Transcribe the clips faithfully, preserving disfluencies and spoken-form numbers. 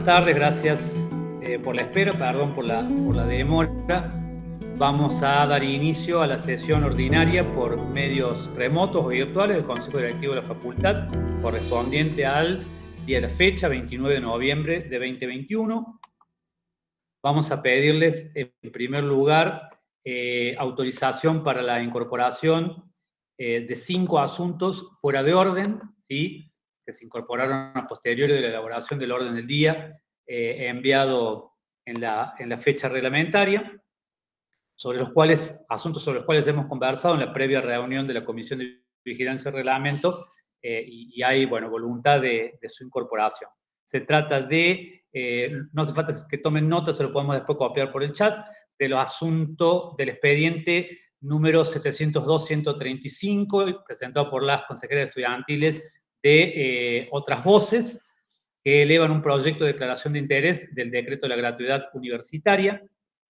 tardes, gracias eh, por la espera, perdón por la, por la demora. Vamos a dar inicio a la sesión ordinaria por medios remotos o virtuales del Consejo Directivo de la Facultad, correspondiente al día de la fecha, veintinueve de noviembre de dos mil veintiuno. Vamos a pedirles, en primer lugar, eh, autorización para la incorporación eh, de cinco asuntos fuera de orden, ¿sí?, que se incorporaron a posteriori de la elaboración del orden del día eh, enviado en la, en la fecha reglamentaria, sobre los cuales, asuntos sobre los cuales hemos conversado en la previa reunión de la Comisión de Vigilancia y Reglamento, eh, y, y hay, bueno, voluntad de, de su incorporación. Se trata de, eh, no hace falta que tomen nota, se lo podemos después copiar por el chat, de los asuntos del expediente número setecientos dos guion ciento treinta y cinco, presentado por las consejeras estudiantiles de eh, otras voces, que elevan un proyecto de declaración de interés del decreto de la gratuidad universitaria.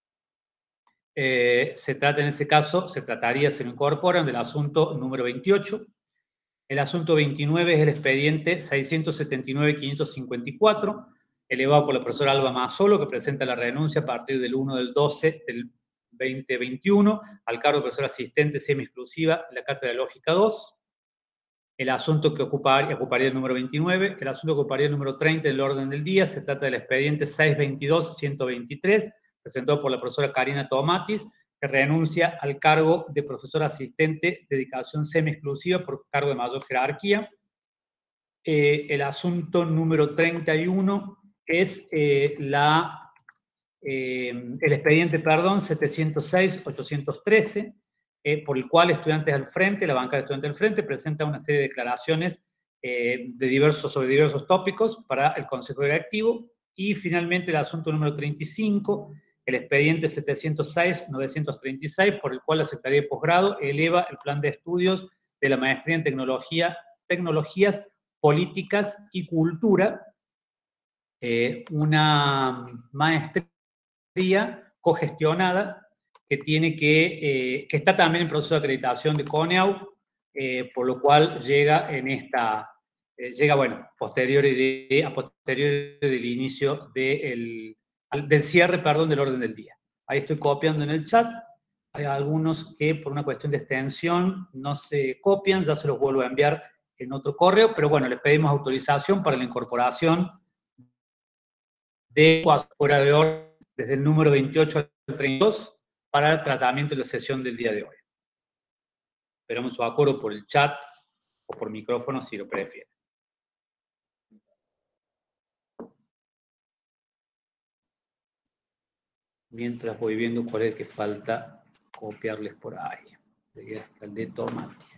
Eh, se trata en ese caso, se trataría, se lo incorporan, del asunto número veintiocho. El asunto veintinueve es el expediente seiscientos setenta y nueve guion quinientos cincuenta y cuatro, elevado por la profesora Alba Mazzolo, que presenta la renuncia a partir del uno del doce del veinte veintiuno al cargo de profesora asistente semi-exclusiva en la Cátedra de Lógica dos. El asunto que ocuparía, ocuparía el número veintinueve, el asunto que ocuparía el número treinta del orden del día, se trata del expediente seiscientos veintidós guion ciento veintitrés, presentado por la profesora Karina Tomatis, que renuncia al cargo de profesora asistente de dedicación semi-exclusiva por cargo de mayor jerarquía. Eh, el asunto número treinta y uno es eh, la, eh, el expediente, perdón, setecientos seis guion ochocientos trece, eh, por el cual Estudiantes al Frente, la banca de Estudiantes al Frente, presenta una serie de declaraciones eh, de diversos, sobre diversos tópicos para el Consejo Directivo. Y finalmente el asunto número treinta y cinco, el expediente setecientos seis guion novecientos treinta y seis, por el cual la Secretaría de Posgrado eleva el plan de estudios de la maestría en tecnología, tecnologías políticas y cultura, eh, una maestría cogestionada que, tiene que, eh, que está también en proceso de acreditación de CONEAU, eh, por lo cual llega en esta, eh, llega, bueno, posterior de, a posteriori del inicio de el, del cierre, perdón, del orden del día. Ahí estoy copiando en el chat. Hay algunos que por una cuestión de extensión no se copian, ya se los vuelvo a enviar en otro correo, pero bueno, les pedimos autorización para la incorporación de fuera de orden desde el número veintiocho al treinta y dos para el tratamiento de la sesión del día de hoy. Esperamos su acuerdo por el chat o por micrófono si lo prefieren. Mientras voy viendo cuál es el que falta copiarles por ahí. Llegué hasta el de Tomatis.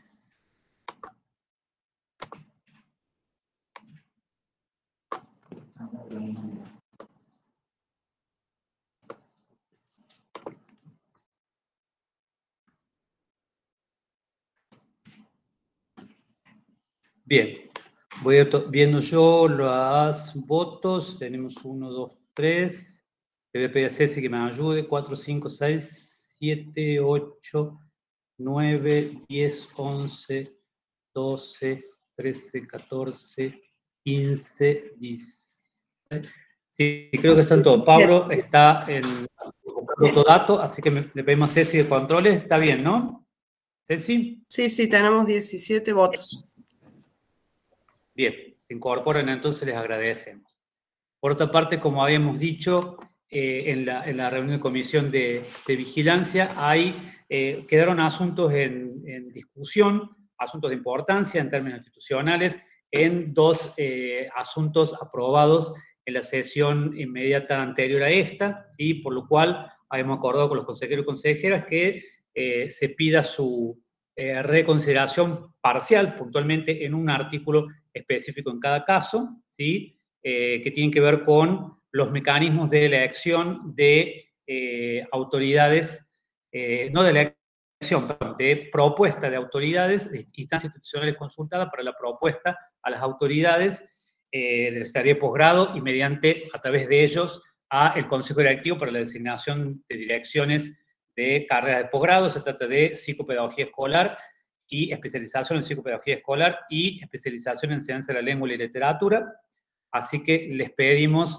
Bien, voy a viendo yo los votos. Tenemos uno, dos, tres. Le voy a pedir a Ceci que me ayude. cuatro, cinco, seis, siete, ocho, nueve, diez, once, doce, trece, catorce, quince, dieciséis. Sí, creo que están todos. Pablo está en otro dato, así que me, le pedimos a Ceci de controles. Está bien, ¿no? ¿Ceci? Sí, sí, tenemos diecisiete votos. Bien, se incorporan, entonces les agradecemos. Por otra parte, como habíamos dicho eh, en, la, en la reunión de comisión de, de vigilancia, hay, eh, quedaron asuntos en, en discusión, asuntos de importancia en términos institucionales, en dos eh, asuntos aprobados en la sesión inmediata anterior a esta, ¿sí? Por lo cual habíamos acordado con los consejeros y consejeras que eh, se pida su eh, reconsideración parcial, puntualmente en un artículo específico en cada caso, ¿sí? Eh, que tienen que ver con los mecanismos de elección de eh, autoridades, eh, no de elección, perdón, de propuesta de autoridades, de instancias institucionales consultadas para la propuesta a las autoridades eh, de la Secretaría de Posgrado y mediante, a través de ellos, a el Consejo Directivo para la designación de direcciones de carreras de posgrado. Se trata de psicopedagogía escolar y especialización en psicopedagogía escolar y especialización en ciencia de la lengua y la literatura. Así que les pedimos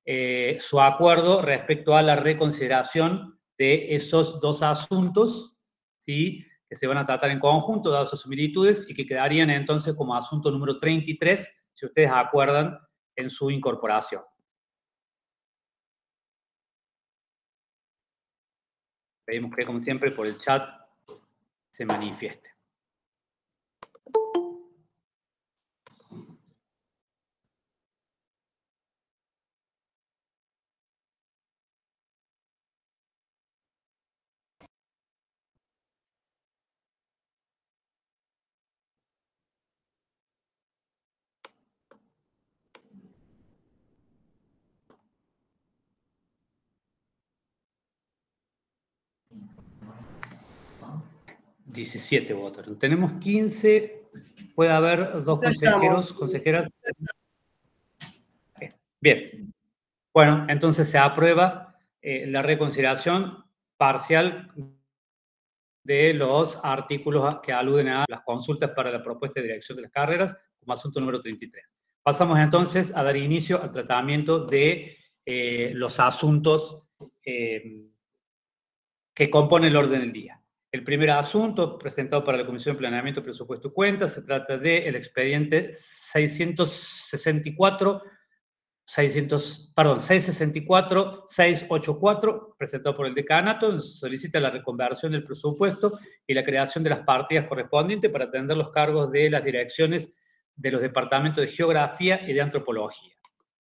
eh, su acuerdo respecto a la reconsideración de esos dos asuntos, ¿sí?, que se van a tratar en conjunto, dadas sus similitudes, y que quedarían entonces como asunto número treinta y tres, si ustedes acuerdan en su incorporación. Pedimos que, como siempre, por el chat se manifieste. diecisiete votos. Tenemos quince. Puede haber dos Ya consejeros, estamos. consejeras. Bien. Bueno, entonces se aprueba eh, la reconsideración parcial de los artículos que aluden a las consultas para la propuesta de dirección de las carreras, como asunto número treinta y tres. Pasamos entonces a dar inicio al tratamiento de eh, los asuntos eh, que componen el orden del día. El primer asunto presentado para la Comisión de Planeamiento, Presupuesto y Cuentas se trata del expediente seiscientos sesenta y cuatro, seiscientos, perdón, seiscientos sesenta y cuatro, seiscientos ochenta y cuatro, presentado por el decanato, donde se solicita la reconversión del presupuesto y la creación de las partidas correspondientes para atender los cargos de las direcciones de los departamentos de Geografía y de Antropología.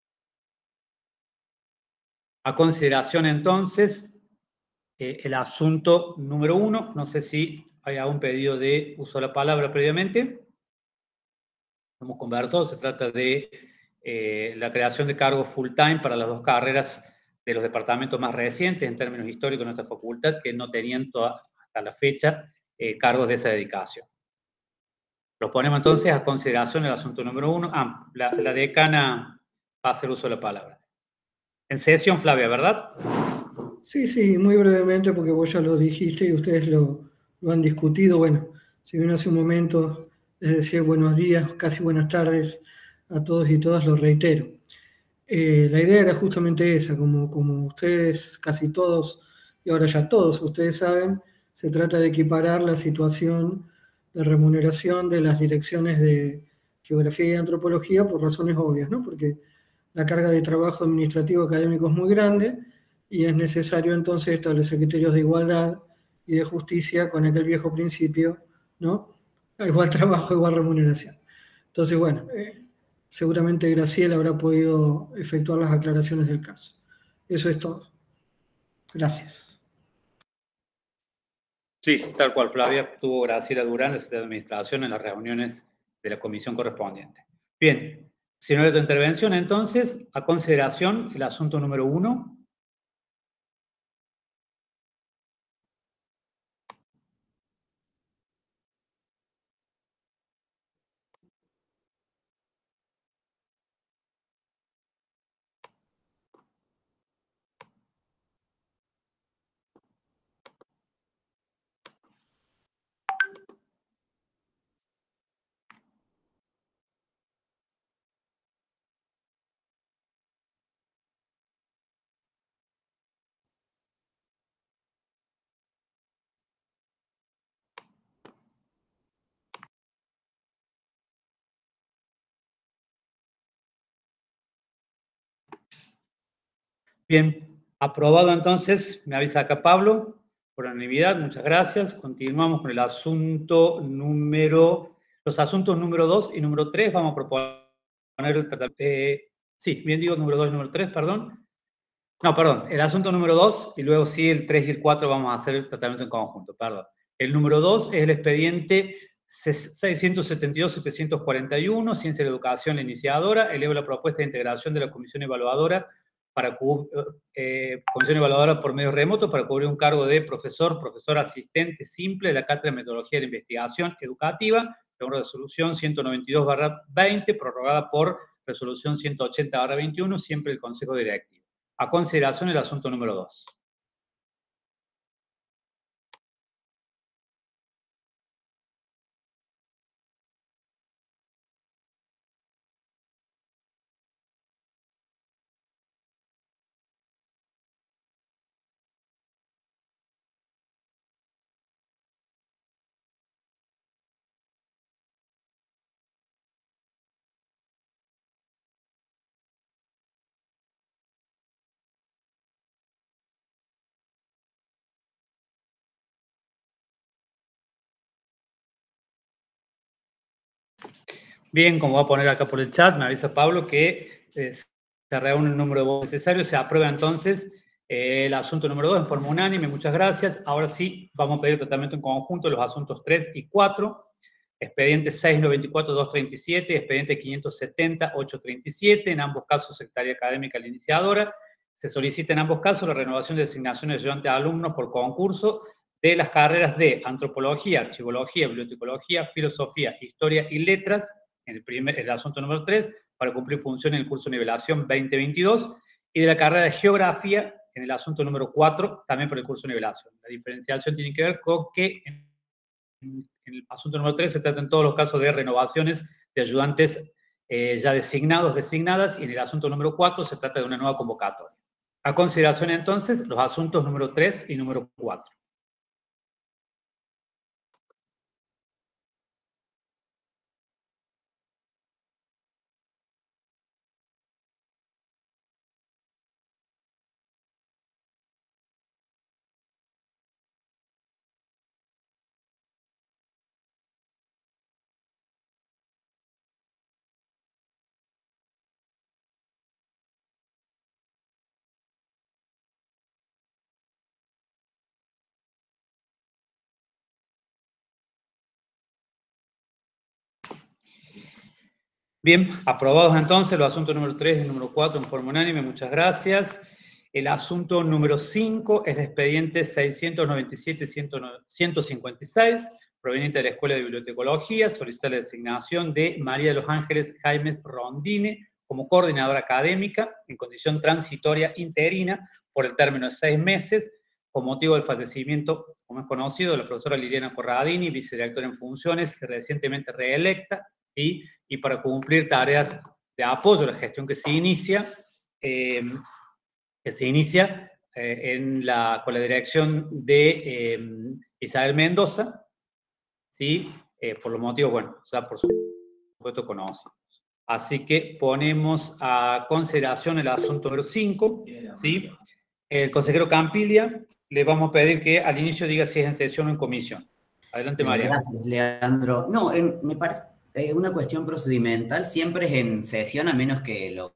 A consideración, entonces, eh, el asunto número uno. No sé si hay algún pedido de uso de la palabra previamente. Hemos conversado, se trata de eh, la creación de cargos full time para las dos carreras de los departamentos más recientes en términos históricos de nuestra facultad, que no tenían toda, hasta la fecha eh, cargos de esa dedicación. Lo ponemos entonces a consideración el asunto número uno. Ah, la, la decana va a hacer uso de la palabra. En sesión, Flavia, ¿verdad? Sí, sí, muy brevemente, porque vos ya lo dijiste y ustedes lo, lo han discutido. Bueno, si bien hace un momento les decía buenos días, casi buenas tardes a todos y todas, lo reitero. Eh, la idea era justamente esa, como, como ustedes, casi todos, y ahora ya todos ustedes saben, se trata de equiparar la situación de remuneración de las direcciones de Geografía y Antropología por razones obvias, ¿no? Porque la carga de trabajo administrativo académico es muy grande y es necesario entonces establecer criterios de igualdad y de justicia con aquel viejo principio, ¿no? Igual trabajo, igual remuneración. Entonces, bueno, eh, seguramente Graciela habrá podido efectuar las aclaraciones del caso. Eso es todo. Gracias. Sí, tal cual, Flavia. Tuvo Graciela Durán, la Secretaria de Administración, en las reuniones de la comisión correspondiente. Bien, si no hay otra intervención, entonces, a consideración el asunto número uno. Bien, aprobado entonces, me avisa acá Pablo, por unanimidad, muchas gracias. Continuamos con el asunto número, los asuntos número dos y número tres. Vamos a proponer el tratamiento, eh, sí, bien digo número dos y número tres, perdón. No, perdón, el asunto número dos y luego sí el tres y el cuatro vamos a hacer el tratamiento en conjunto, perdón. El número dos es el expediente seiscientos setenta y dos, setecientos cuarenta y uno, Ciencia de la Educación, la iniciadora, eleva la propuesta de integración de la Comisión Evaluadora para eh, Comisión Evaluadora por medio remoto para cubrir un cargo de profesor, profesor asistente simple de la Cátedra de Metodología de Investigación Educativa, según resolución ciento noventa y dos barra veinte, prorrogada por resolución ciento ochenta barra veintiuno, siempre el Consejo Directivo. A consideración el asunto número dos. Bien, como voy a poner acá por el chat, me avisa Pablo que eh, se reúne el número de votos necesario, se aprueba entonces eh, el asunto número dos en forma unánime, muchas gracias. Ahora sí, vamos a pedir tratamiento en conjunto los asuntos tres y cuatro, expediente seiscientos noventa y cuatro doscientos treinta y siete, expediente quinientos setenta ochocientos treinta y siete, en ambos casos Secretaría Académica la iniciadora. Se solicita en ambos casos la renovación de designaciones de ayudantes a alumnos por concurso de las carreras de Antropología, Archivología, Bibliotecología, Filosofía, Historia y Letras, en el, primer, el asunto número tres, para cumplir función en el curso de nivelación veinte veintidós, y de la carrera de Geografía, en el asunto número cuatro, también por el curso de nivelación. La diferenciación tiene que ver con que en, en el asunto número tres se trata en todos los casos de renovaciones de ayudantes eh, ya designados, designadas, y en el asunto número cuatro se trata de una nueva convocatoria. A consideración entonces los asuntos número tres y número cuatro. Bien, aprobados entonces los asuntos número tres y número cuatro en forma unánime, muchas gracias. El asunto número cinco es el expediente seiscientos noventa y siete ciento cincuenta y seis, proveniente de la Escuela de Bibliotecología, solicita la designación de María de los Ángeles Jaimes Rondine como coordinadora académica en condición transitoria interina por el término de seis meses, con motivo del fallecimiento, como es conocido, de la profesora Liliana Corradini, vicedirectora en funciones y recientemente reelecta, ¿sí? Y para cumplir tareas de apoyo a la gestión que se inicia, eh, que se inicia eh, en la, con la dirección de eh, Isabel Mendoza, ¿sí? Eh, por los motivos, bueno, o sea, por supuesto conocidos. Así que ponemos a consideración el asunto número cinco, ¿sí? El consejero Campilia, le vamos a pedir que al inicio diga si es en sesión o en comisión. Adelante, María. Eh, gracias, Leandro. No, en, me parece eh, una cuestión procedimental, siempre es en sesión, a menos que lo...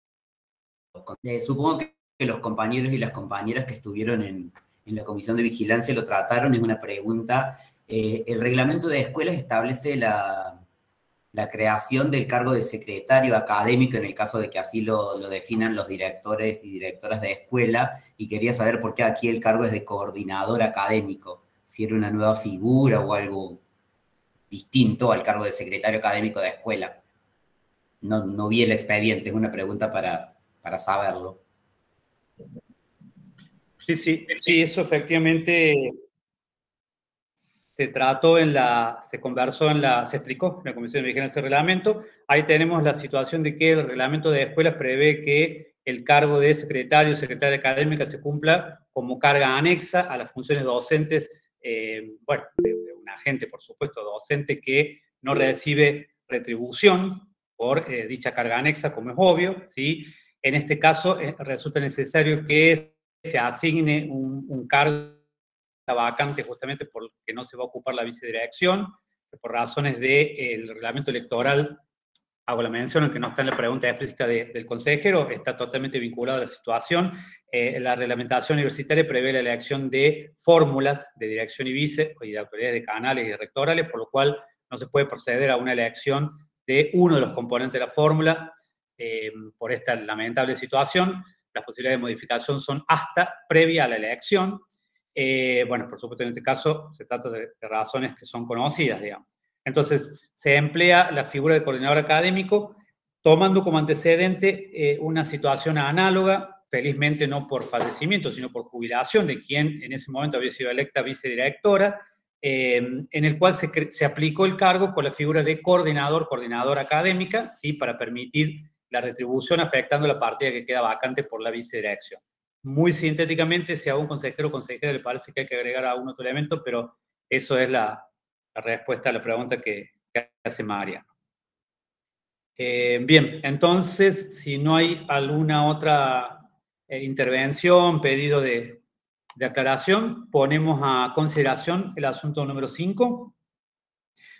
Eh, supongo que los compañeros y las compañeras que estuvieron en, en la comisión de vigilancia lo trataron, es una pregunta. Eh, el reglamento de escuelas establece la, la creación del cargo de secretario académico en el caso de que así lo, lo definan los directores y directoras de escuela, y quería saber por qué aquí el cargo es de coordinador académico, si era una nueva figura o algo distinto al cargo de secretario académico de escuela. No, no vi el expediente, es una pregunta para, para saberlo. Sí, sí, sí, eso efectivamente se trató en la, se conversó en la, se explicó en la Comisión de Vigilancia del Reglamento. Ahí tenemos la situación de que el reglamento de escuelas prevé que el cargo de secretario o secretaria académica se cumpla como carga anexa a las funciones docentes, eh, bueno, de, de un agente, por supuesto, docente que no recibe retribución por eh, dicha carga anexa, como es obvio, ¿sí? En este caso, eh, resulta necesario que se asigne un, un cargo vacante justamente porque no se va a ocupar la vicedirección, por razones del de, reglamento electoral, hago la mención, aunque no está en la pregunta explícita de, del consejero, está totalmente vinculado a la situación. Eh, la reglamentación universitaria prevé la elección de fórmulas de dirección y vice, y de autoridades de canales y de rectorales, por lo cual no se puede proceder a una elección de uno de los componentes de la fórmula eh, por esta lamentable situación. Las posibilidades de modificación son hasta previa a la elección. Eh, bueno, por supuesto, en este caso se trata de, de razones que son conocidas, digamos. Entonces, se emplea la figura de coordinador académico tomando como antecedente eh, una situación análoga, felizmente no por fallecimiento, sino por jubilación de quien en ese momento había sido electa vicedirectora, eh, en el cual se, se aplicó el cargo con la figura de coordinador, coordinadora académica, ¿sí? Para permitir la retribución afectando la partida que queda vacante por la vicedirección. Muy sintéticamente, si a un consejero o consejera le parece que hay que agregar algún otro elemento, pero eso es la, la respuesta a la pregunta que, que hace María. Eh, bien, entonces, si no hay alguna otra eh, intervención, pedido de, de aclaración, ponemos a consideración el asunto número cinco.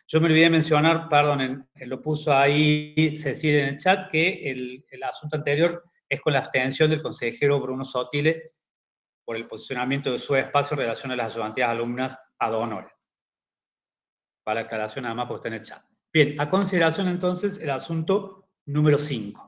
Yo me olvidé mencionar, perdón, en, en lo puso ahí Cecilia en el chat, que el, el asunto anterior es con la abstención del consejero Bruno Sotile por el posicionamiento de su espacio en relación a las ayudantías alumnas ad honorem. Para la aclaración nada más porque está en el chat. Bien, a consideración entonces el asunto número cinco.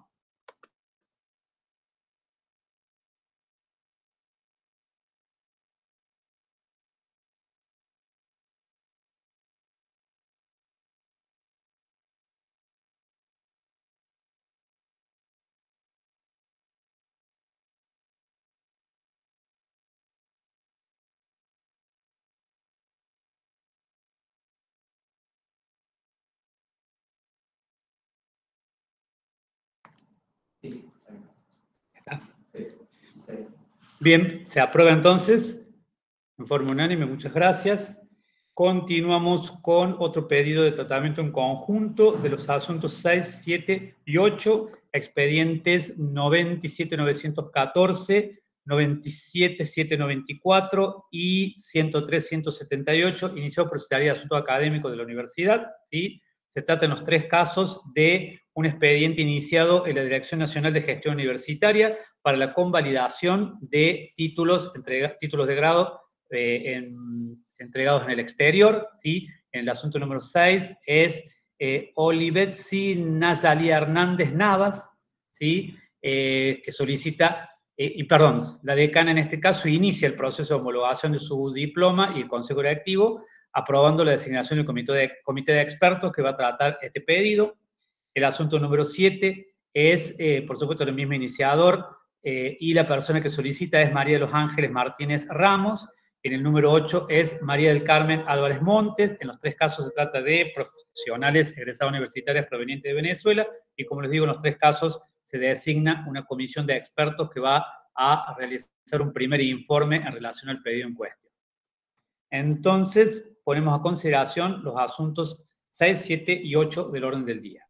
Bien, se aprueba entonces, en forma unánime, muchas gracias. Continuamos con otro pedido de tratamiento en conjunto de los asuntos seis, siete y ocho, expedientes noventa y siete mil novecientos catorce, noventa y siete mil setecientos noventa y cuatro y ciento tres mil ciento setenta y ocho, iniciado por Secretaría de Asuntos Académicos de la Universidad, ¿sí? Se trata en los tres casos de un expediente iniciado en la Dirección Nacional de Gestión Universitaria para la convalidación de títulos, entrega, títulos de grado eh, en, entregados en el exterior, ¿sí? En el asunto número seis es eh, Olivetsi Nazalia Hernández Navas, ¿sí? Eh, que solicita, eh, y perdón, la decana en este caso inicia el proceso de homologación de su diploma y el Consejo Directivo, aprobando la designación del comité de, comité de expertos que va a tratar este pedido. El asunto número siete es, eh, por supuesto, el mismo iniciador, eh, y la persona que solicita es María de los Ángeles Martínez Ramos. En el número ocho es María del Carmen Álvarez Montes. En los tres casos se trata de profesionales egresados universitarios provenientes de Venezuela, y como les digo, en los tres casos se designa una comisión de expertos que va a realizar un primer informe en relación al pedido en cuestión. Entonces, ponemos a consideración los asuntos seis, siete y ocho del orden del día.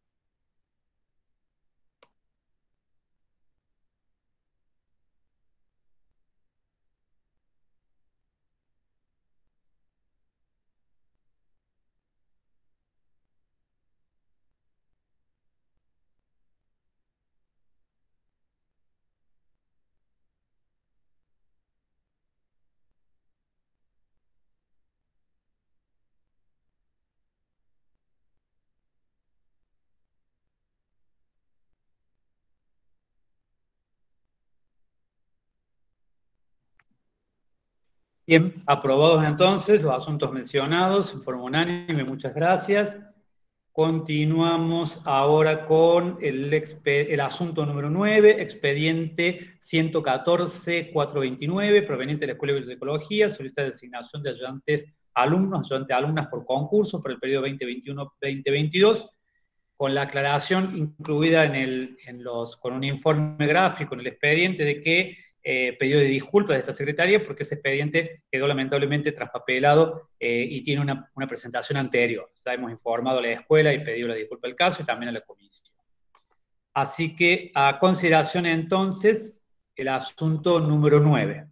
Bien, aprobados entonces los asuntos mencionados en forma unánime, muchas gracias. Continuamos ahora con el, el asunto número nueve, expediente ciento catorce mil cuatrocientos veintinueve, proveniente de la Escuela de Bibliotecología, solicita designación de ayudantes alumnos, ayudantes alumnas por concurso por el periodo veinte veintiuno veinte veintidós, con la aclaración incluida en el, en los, con un informe gráfico en el expediente de que eh, pedido de disculpas de esta secretaría porque ese expediente quedó lamentablemente traspapelado eh, y tiene una, una presentación anterior. Ya hemos informado a la escuela y pedido la disculpa del caso y también a la comisión. Así que a consideración entonces el asunto número nueve.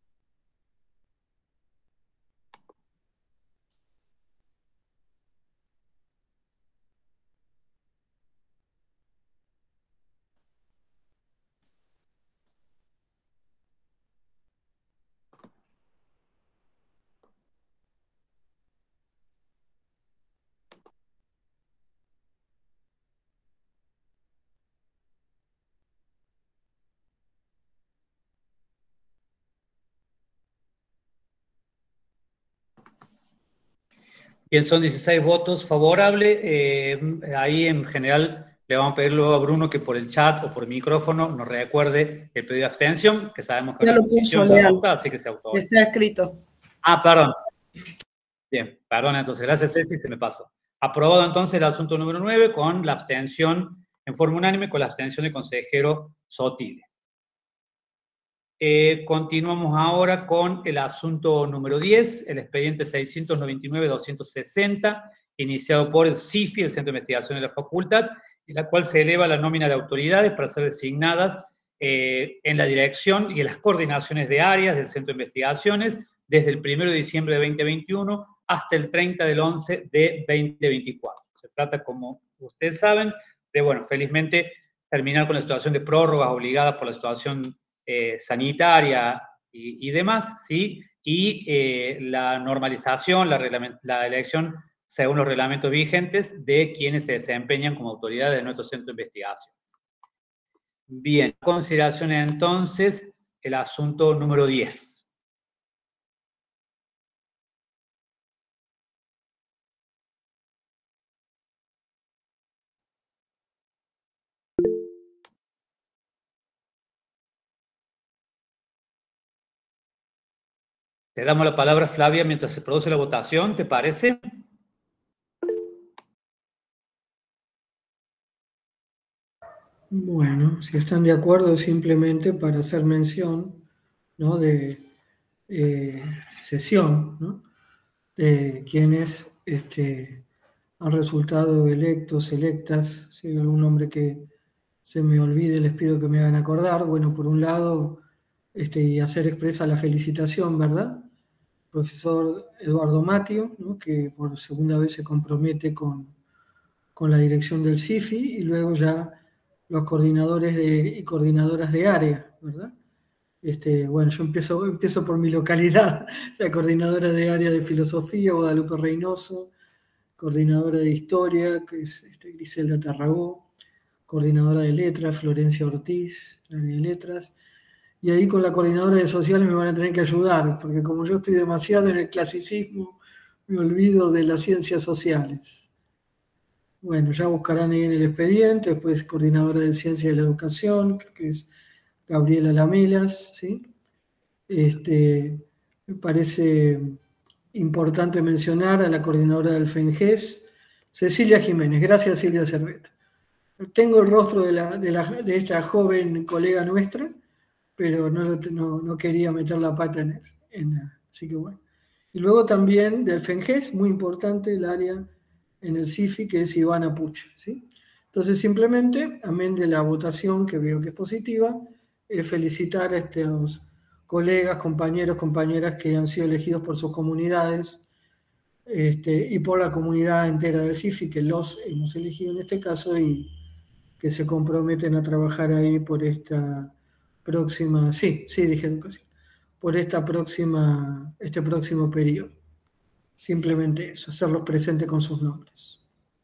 Bien, son dieciséis votos favorables. Eh, ahí en general le vamos a pedir luego a Bruno que por el chat o por micrófono nos recuerde el pedido de abstención, que sabemos que ya lo puso, Leal. Así que se autoriza. Está escrito. Ah, perdón. Bien, perdón, entonces, gracias Ceci, se me pasó. Aprobado entonces el asunto número nueve con la abstención en forma unánime, con la abstención del consejero Sotile. Eh, continuamos ahora con el asunto número diez, el expediente seiscientos noventa y nueve doscientos sesenta, iniciado por el C I F I, el Centro de Investigación de la Facultad, en la cual se eleva la nómina de autoridades para ser designadas eh, en la dirección y en las coordinaciones de áreas del Centro de Investigaciones desde el primero de diciembre de veinte veintiuno hasta el treinta del once de dos mil veinticuatro. Se trata, como ustedes saben, de, bueno, felizmente terminar con la situación de prórrogas obligadas por la situación eh, sanitaria y, y demás, ¿sí? Y eh, la normalización, la, la elección según los reglamentos vigentes de quienes se desempeñan como autoridades de nuestro centro de investigación. Bien, consideración entonces el asunto número diez. Te damos la palabra, Flavia, mientras se produce la votación, ¿te parece? Bueno, si están de acuerdo, simplemente para hacer mención, ¿no?, de eh, sesión, ¿no?, de quienes este, han resultado electos, electas. Si hay algún nombre que se me olvide, les pido que me hagan acordar. Bueno, por un lado, este, y hacer expresa la felicitación, ¿verdad?, profesor Eduardo Matio, ¿no?, que por segunda vez se compromete con, con la dirección del C I F I, y luego ya los coordinadores de, y coordinadoras de área, ¿verdad? Este, bueno, yo empiezo, empiezo por mi localidad, la coordinadora de área de filosofía, Guadalupe Reynoso, coordinadora de historia, que es este, Griselda Tarragó, coordinadora de letras, Florencia Ortiz, área de letras, y ahí con la coordinadora de sociales me van a tener que ayudar, porque como yo estoy demasiado en el clasicismo, me olvido de las ciencias sociales. Bueno, ya buscarán ahí en el expediente. Después coordinadora de ciencia de la educación, creo que es Gabriela Lamelas, ¿sí? Este, me parece importante mencionar a la coordinadora del FENGES, Cecilia Jiménez. Gracias, Silvia Cerveta. Tengo el rostro de, la, de, la, de esta joven colega nuestra, pero no, no, no quería meter la pata en él. En, así que bueno. Y luego también del FENGES, muy importante el área en el C I F I, que es Ivana Pucha, ¿sí? Entonces, simplemente, amén de la votación, que veo que es positiva, eh, felicitar a estos colegas, compañeros, compañeras que han sido elegidos por sus comunidades este, y por la comunidad entera del C I F I, que los hemos elegido en este caso y que se comprometen a trabajar ahí por esta próxima, sí, sí, dije educación, por esta próxima, este próximo periodo. Simplemente eso, hacerlos presentes con sus nombres.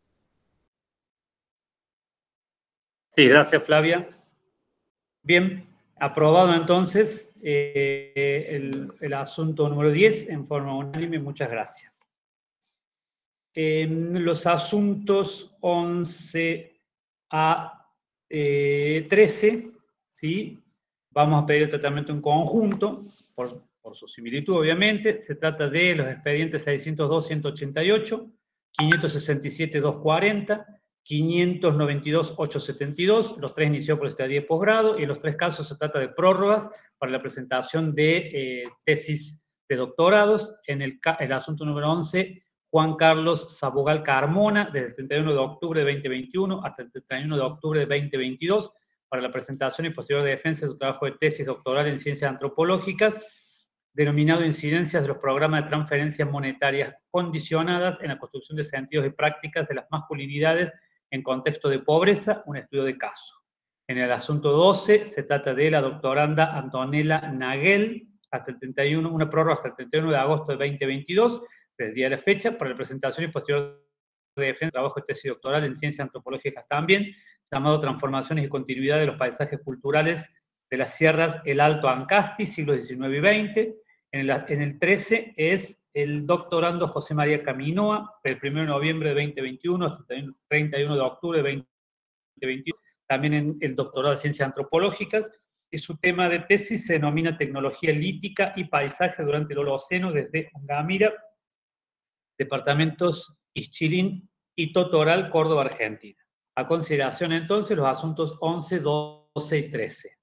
Sí, gracias, Flavia. Bien, aprobado entonces eh, el, el asunto número diez en forma unánime. Muchas gracias. Eh, los asuntos once a trece, ¿sí? Vamos a pedir el tratamiento en conjunto, por, por su similitud, obviamente. Se trata de los expedientes seiscientos dos, ciento ochenta y ocho, quinientos sesenta y siete, doscientos cuarenta, quinientos noventa y dos, ochocientos setenta y dos, los tres iniciados por la Secretaría de Posgrado, y en los tres casos se trata de prórrogas para la presentación de eh, tesis de doctorados. En el, el asunto número once, Juan Carlos Sabogal Carmona, desde el treinta y uno de octubre de dos mil veintiuno hasta el treinta y uno de octubre de dos mil veintidós, para la presentación y posterior defensa de su trabajo de tesis doctoral en ciencias antropológicas, denominado Incidencias de los programas de transferencias monetarias condicionadas en la construcción de sentidos y prácticas de las masculinidades en contexto de pobreza, un estudio de caso. En el asunto doce se trata de la doctoranda Antonella Naguel, hasta el treinta y uno, una prórroga hasta el treinta y uno de agosto de dos mil veintidós, desde el día de la fecha, para la presentación y posterior de defensa de trabajo de tesis doctoral en ciencias antropológicas también, llamado Transformaciones y Continuidad de los Paisajes Culturales de las Sierras El Alto Ancasti, siglos diecinueve y veinte. En el, en el trece es el doctorando José María Caminoa, del primero de noviembre de dos mil veintiuno hasta el treinta y uno de octubre de dos mil veintiuno, también en el doctorado de Ciencias Antropológicas, y su tema de tesis se denomina Tecnología Lítica y Paisaje durante el Holoceno desde Ongamira, departamentos Ixchilín y Totoral, Córdoba, Argentina. A consideración, entonces, los asuntos once, doce y trece.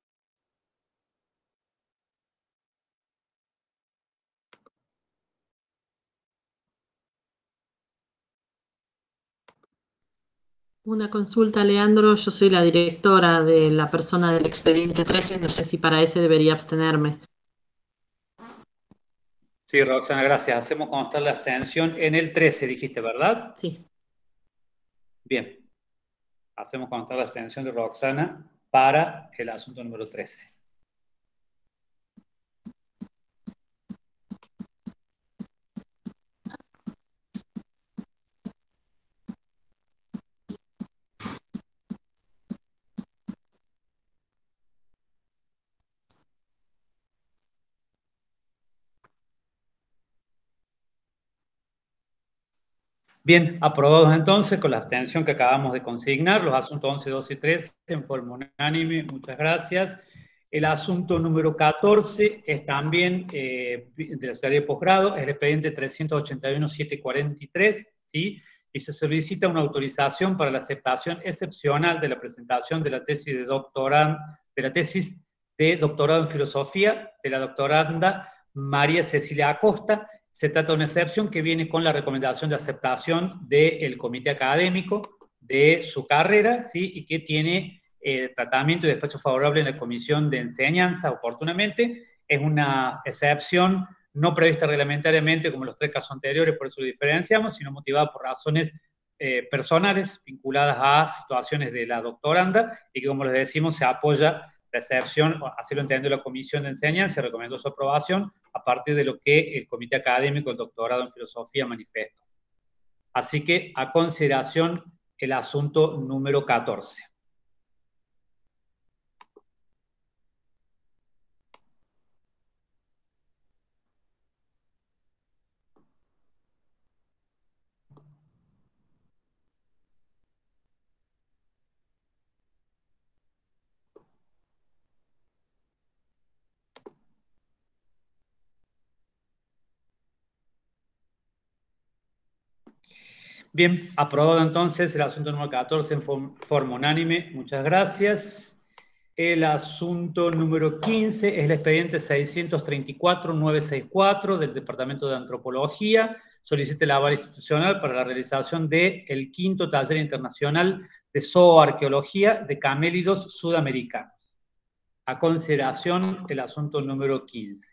Una consulta, Leandro. Yo soy la directora de la persona del expediente trece. No sé si para ese debería abstenerme. Sí, Roxana, gracias. Hacemos constar la abstención en el trece, dijiste, ¿verdad? Sí. Bien. Hacemos constar la abstención de Roxana para el asunto número trece. Bien, aprobados entonces con la abstención que acabamos de consignar, los asuntos once, doce y trece en forma unánime, muchas gracias. El asunto número catorce es también eh, de la Secretaría de Posgrado, es el expediente trescientos ochenta y uno punto setecientos cuarenta y tres, ¿sí? Y se solicita una autorización para la aceptación excepcional de la presentación de la tesis de doctorado, de la tesis de doctorado en filosofía de la doctoranda María Cecilia Acosta. Se trata de una excepción que viene con la recomendación de aceptación del comité académico de su carrera, ¿sí? Y que tiene eh, tratamiento y despacho favorable en la comisión de enseñanza oportunamente. Es una excepción no prevista reglamentariamente como los tres casos anteriores, por eso lo diferenciamos, sino motivada por razones eh, personales vinculadas a situaciones de la doctoranda y que, como les decimos, se apoya la excepción, así lo entendió la Comisión de Enseñanza, recomendó su aprobación a partir de lo que el Comité Académico del Doctorado en Filosofía manifestó. Así que, a consideración, el asunto número catorce. Bien, aprobado entonces el asunto número catorce en forma unánime. Muchas gracias. El asunto número quince es el expediente seiscientos treinta y cuatro punto novecientos sesenta y cuatro del Departamento de Antropología. Solicita el aval institucional para la realización del quinto taller internacional de zooarqueología de camélidos sudamericanos. A consideración el asunto número quince.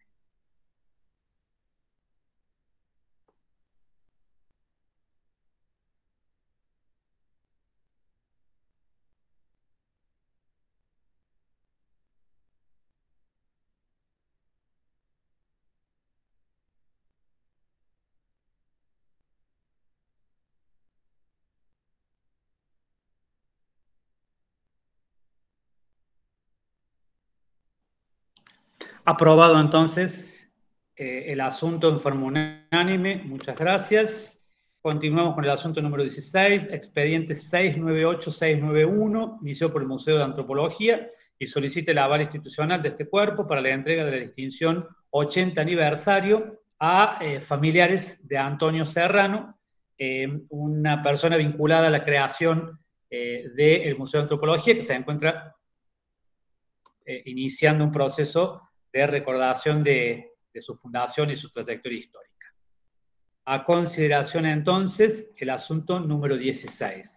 Aprobado entonces eh, el asunto en forma unánime. Muchas gracias. Continuamos con el asunto número dieciséis, expediente seiscientos noventa y ocho punto seiscientos noventa y uno, iniciado por el Museo de Antropología y solicita el aval institucional de este cuerpo para la entrega de la distinción ochenta aniversario a eh, familiares de Antonio Serrano, eh, una persona vinculada a la creación eh, del Museo de Antropología que se encuentra eh, iniciando un proceso de recordación de, de su fundación y su trayectoria histórica. A consideración entonces el asunto número dieciséis.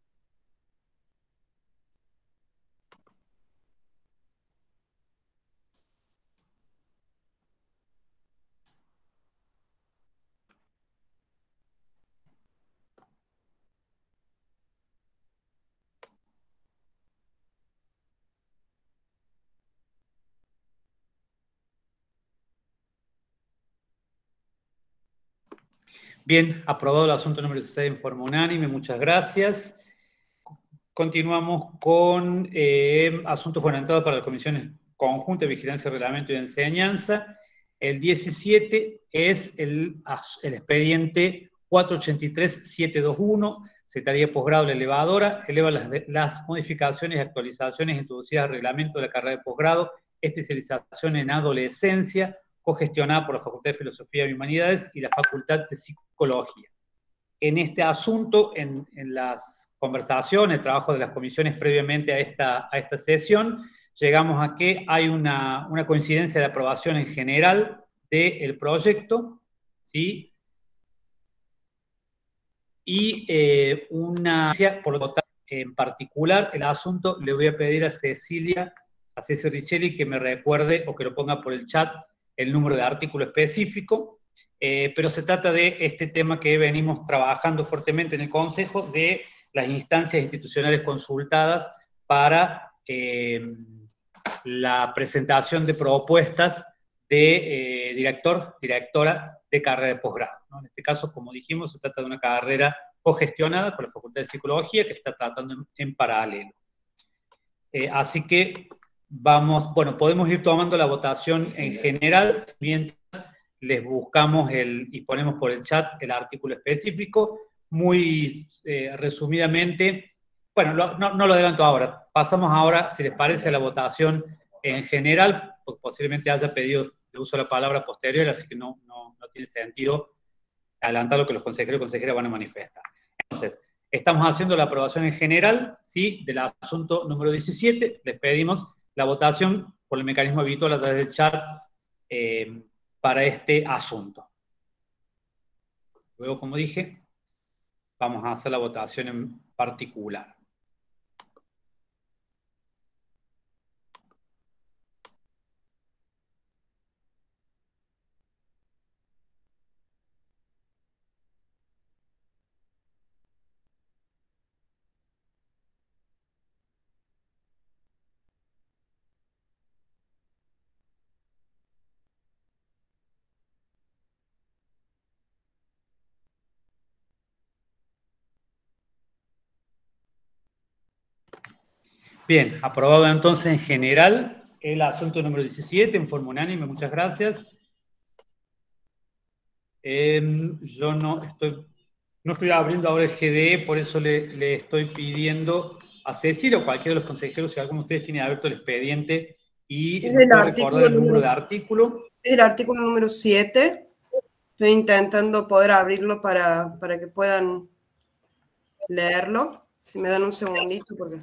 Bien, aprobado el asunto número dieciséis en forma unánime, muchas gracias. Continuamos con eh, asuntos orientados para las comisiones conjuntas de vigilancia, reglamento y enseñanza. El diecisiete es el, el expediente cuatrocientos ochenta y tres punto setecientos veintiuno, Secretaría de Posgrado de la Elevadora, eleva las, las modificaciones y actualizaciones introducidas al reglamento de la carrera de posgrado, especialización en adolescencia, cogestionada por la Facultad de Filosofía y Humanidades y la Facultad de Psicología. En este asunto, en, en las conversaciones, el trabajo de las comisiones previamente a esta, a esta sesión, llegamos a que hay una, una coincidencia de aprobación en general del proyecto, ¿sí? Y eh, una, por lo tanto, en particular, el asunto le voy a pedir a Cecilia, a Cecilia Richelli, que me recuerde o que lo ponga por el chat el número de artículo específico, eh, pero se trata de este tema que venimos trabajando fuertemente en el Consejo, de las instancias institucionales consultadas para eh, la presentación de propuestas de eh, director, directora de carrera de posgrado, ¿no? En este caso, como dijimos, se trata de una carrera cogestionada por la Facultad de Psicología que está tratando en, en paralelo. Eh, así que vamos, bueno, podemos ir tomando la votación en general, mientras les buscamos el, y ponemos por el chat el artículo específico. Muy eh, resumidamente, bueno, lo, no, no lo adelanto ahora, pasamos ahora, si les parece, a la votación en general, porque posiblemente haya pedido de uso la palabra posterior, así que no, no, no tiene sentido adelantar lo que los consejeros y consejeras van a manifestar. Entonces, estamos haciendo la aprobación en general, ¿sí?, del asunto número diecisiete. Les pedimos la votación por el mecanismo habitual a través del chat eh, para este asunto. Luego, como dije, vamos a hacer la votación en particular. Bien, aprobado entonces en general el asunto número diecisiete en forma unánime, muchas gracias. Eh, yo no estoy, no estoy abriendo ahora el G D E, por eso le, le estoy pidiendo a Cecilia o cualquiera de los consejeros, si alguno de ustedes tiene abierto el expediente y Es nos el puede artículo recordar el número número- de artículo. Es el artículo número siete. Estoy intentando poder abrirlo para, para que puedan leerlo. Si me dan un segundito, porque...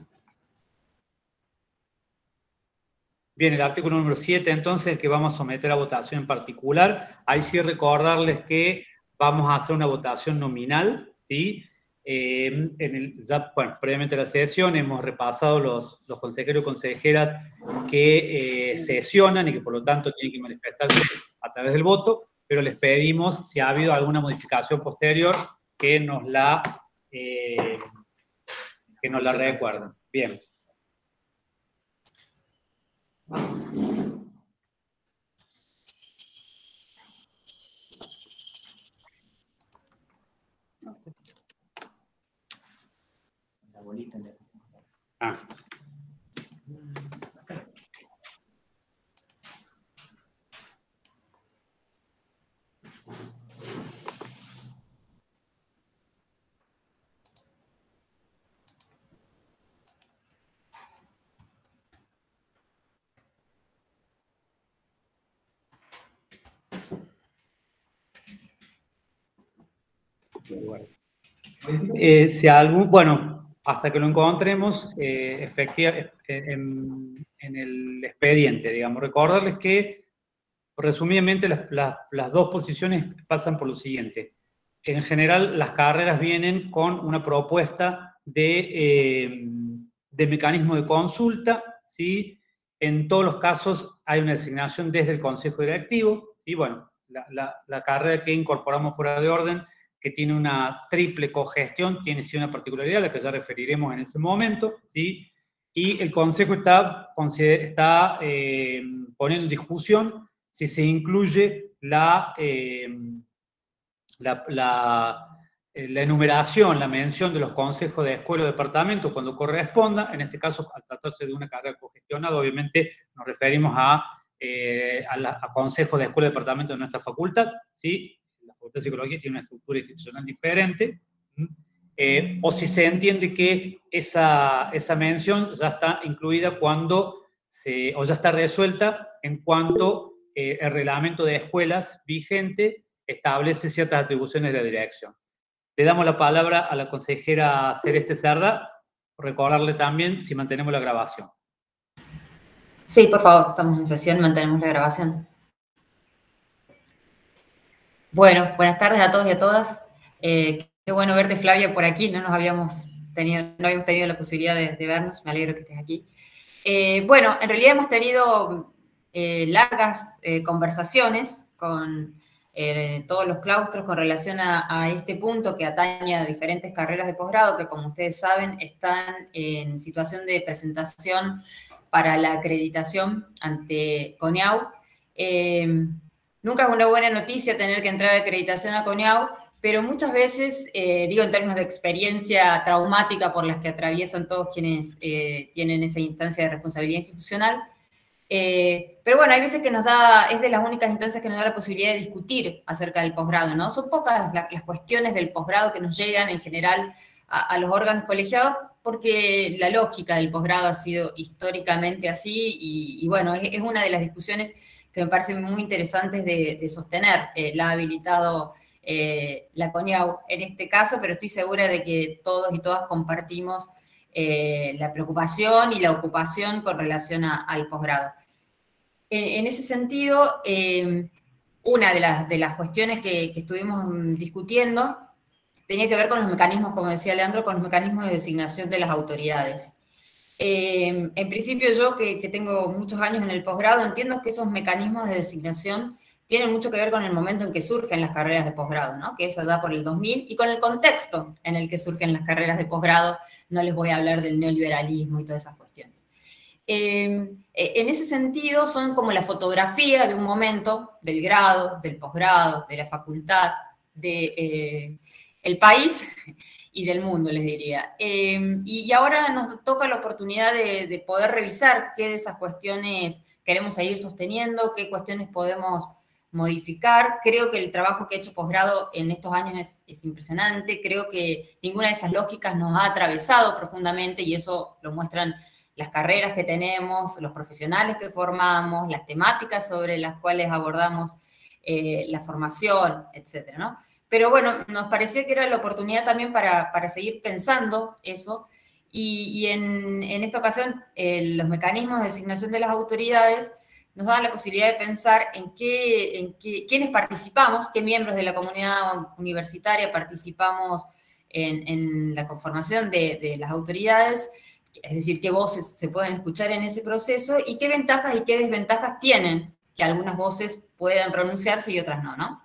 Bien, el artículo número siete, entonces, el que vamos a someter a votación en particular. Ahí sí recordarles que vamos a hacer una votación nominal, ¿sí? Eh, en el, ya, bueno, previamente a la sesión hemos repasado los, los consejeros y consejeras que eh, sesionan y que por lo tanto tienen que manifestarse a través del voto, pero les pedimos, si ha habido alguna modificación posterior, que nos la, eh, que nos la recuerden. Bien. La bolita. Ah. Eh, si algún, bueno, hasta que lo encontremos, eh, efectivamente, en, en el expediente, digamos, recordarles que, resumidamente, las, las, las dos posiciones pasan por lo siguiente. En general, las carreras vienen con una propuesta de, eh, de mecanismo de consulta, ¿sí? En todos los casos hay una designación desde el Consejo Directivo, ¿sí? Bueno, la, la, la carrera que incorporamos fuera de orden, que tiene una triple cogestión, tiene sí una particularidad, a la que ya referiremos en ese momento, ¿sí? Y el Consejo está, está eh, poniendo en discusión si se incluye la, eh, la, la, la enumeración, la mención de los consejos de escuela o departamento cuando corresponda. En este caso, al tratarse de una carrera cogestionada, obviamente nos referimos a, eh, a, la, a consejos de escuela o departamento de nuestra facultad, ¿sí? La Facultad de Psicología tiene una estructura institucional diferente, eh, o si se entiende que esa, esa mención ya está incluida cuando se, o ya está resuelta en cuanto eh, el reglamento de escuelas vigente establece ciertas atribuciones de la dirección. Le damos la palabra a la consejera Celeste Cerda, recordarle también si mantenemos la grabación. Sí, por favor, estamos en sesión, mantenemos la grabación. Bueno, buenas tardes a todos y a todas. Eh, qué bueno verte, Flavia, por aquí. No nos habíamos tenido, no habíamos tenido la posibilidad de, de vernos. Me alegro que estés aquí. Eh, bueno, en realidad hemos tenido eh, largas eh, conversaciones con eh, todos los claustros con relación a, a este punto que atañe a diferentes carreras de posgrado que, como ustedes saben, están en situación de presentación para la acreditación ante CONIAU. Eh, nunca es una buena noticia tener que entrar a acreditación a CONIAU, pero muchas veces, eh, digo en términos de experiencia traumática por las que atraviesan todos quienes eh, tienen esa instancia de responsabilidad institucional, eh, pero bueno, hay veces que nos da, es de las únicas instancias que nos da la posibilidad de discutir acerca del posgrado, ¿no? Son pocas las, las cuestiones del posgrado que nos llegan en general a, a los órganos colegiados, porque la lógica del posgrado ha sido históricamente así, y, y bueno, es, es una de las discusiones que me parecen muy interesantes de, de sostener. Eh, la ha habilitado eh, la CONIAU en este caso, pero estoy segura de que todos y todas compartimos eh, la preocupación y la ocupación con relación a, al posgrado. En, en ese sentido, eh, una de las, de las cuestiones que, que estuvimos discutiendo tenía que ver con los mecanismos, como decía Leandro, con los mecanismos de designación de las autoridades. Eh, en principio yo, que, que tengo muchos años en el posgrado, entiendo que esos mecanismos de designación tienen mucho que ver con el momento en que surgen las carreras de posgrado, ¿no? Que es allá por el dos mil, y con el contexto en el que surgen las carreras de posgrado. No les voy a hablar del neoliberalismo y todas esas cuestiones. Eh, en ese sentido, son como la fotografía de un momento del grado, del posgrado, de la facultad, de... Eh, el país y del mundo, les diría. Eh, y, y ahora nos toca la oportunidad de, de poder revisar qué de esas cuestiones queremos seguir sosteniendo, qué cuestiones podemos modificar. Creo que el trabajo que ha hecho posgrado en estos años es, es impresionante. Creo que ninguna de esas lógicas nos ha atravesado profundamente, y eso lo muestran las carreras que tenemos, los profesionales que formamos, las temáticas sobre las cuales abordamos eh, la formación, etcétera, ¿no? Pero bueno, nos parecía que era la oportunidad también para, para seguir pensando eso, y, y en, en esta ocasión eh, los mecanismos de designación de las autoridades nos dan la posibilidad de pensar en qué, en qué, quiénes participamos, qué miembros de la comunidad universitaria participamos en, en la conformación de, de las autoridades, es decir, qué voces se pueden escuchar en ese proceso y qué ventajas y qué desventajas tienen que algunas voces puedan pronunciarse y otras no, ¿no?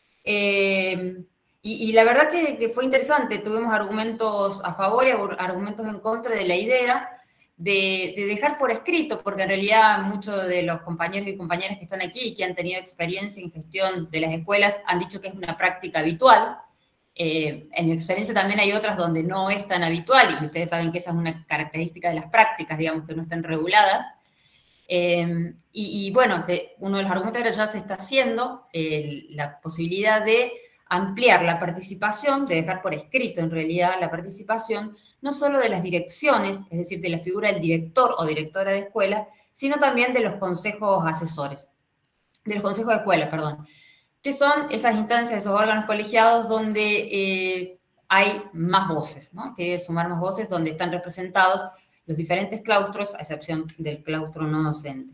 Eh, y, y la verdad que, que fue interesante, tuvimos argumentos a favor y argumentos en contra de la idea de, de dejar por escrito, porque en realidad muchos de los compañeros y compañeras que están aquí y que han tenido experiencia en gestión de las escuelas han dicho que es una práctica habitual. Eh, en mi experiencia también hay otras donde no es tan habitual, y ustedes saben que esa es una característica de las prácticas, digamos, que no están reguladas. Eh, y, y bueno, de, uno de los argumentos era ya se está haciendo eh, la posibilidad de ampliar la participación, de dejar por escrito en realidad la participación, no solo de las direcciones, es decir, de la figura del director o directora de escuela, sino también de los consejos asesores, de los consejos de escuela, perdón, que son esas instancias, esos órganos colegiados donde eh, hay más voces, ¿no? Que hay que sumar más voces, donde están representados los diferentes claustros, a excepción del claustro no docente.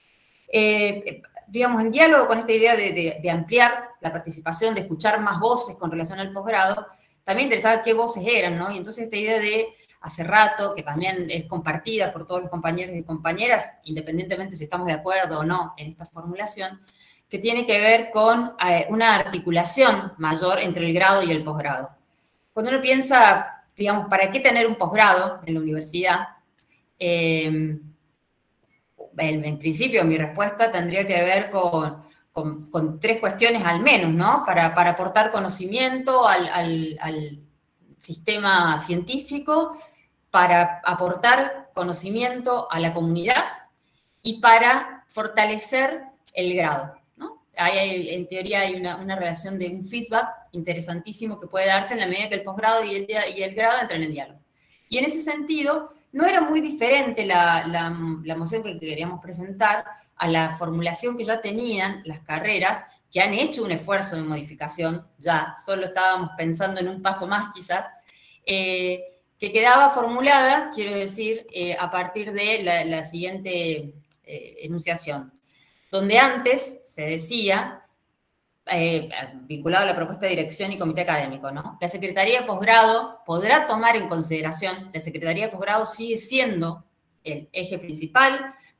Eh, digamos, en diálogo con esta idea de, de, de ampliar la participación, de escuchar más voces con relación al posgrado, también interesaba qué voces eran, ¿no? Y entonces esta idea de hace rato, que también es compartida por todos los compañeros y compañeras, independientemente si estamos de acuerdo o no en esta formulación, que tiene que ver con eh, una articulación mayor entre el grado y el posgrado. Cuando uno piensa, digamos, ¿para qué tener un posgrado en la universidad? Eh, en, en principio mi respuesta tendría que ver con, con, con tres cuestiones al menos, ¿no? Para, para aportar conocimiento al, al, al sistema científico, para aportar conocimiento a la comunidad y para fortalecer el grado, ¿no? Hay, en teoría hay una, una relación de un feedback interesantísimo que puede darse en la medida que el posgrado y el, y el grado entran en diálogo. Y en ese sentido, no era muy diferente la, la, la moción que queríamos presentar a la formulación que ya tenían las carreras, que han hecho un esfuerzo de modificación, ya solo estábamos pensando en un paso más quizás, eh, que quedaba formulada, quiero decir, eh, a partir de la, la siguiente eh, enunciación, donde antes se decía, eh, vinculado a la propuesta de dirección y comité académico, ¿no? La Secretaría de Posgrado podrá tomar en consideración, la Secretaría de Posgrado sigue siendo el eje principal,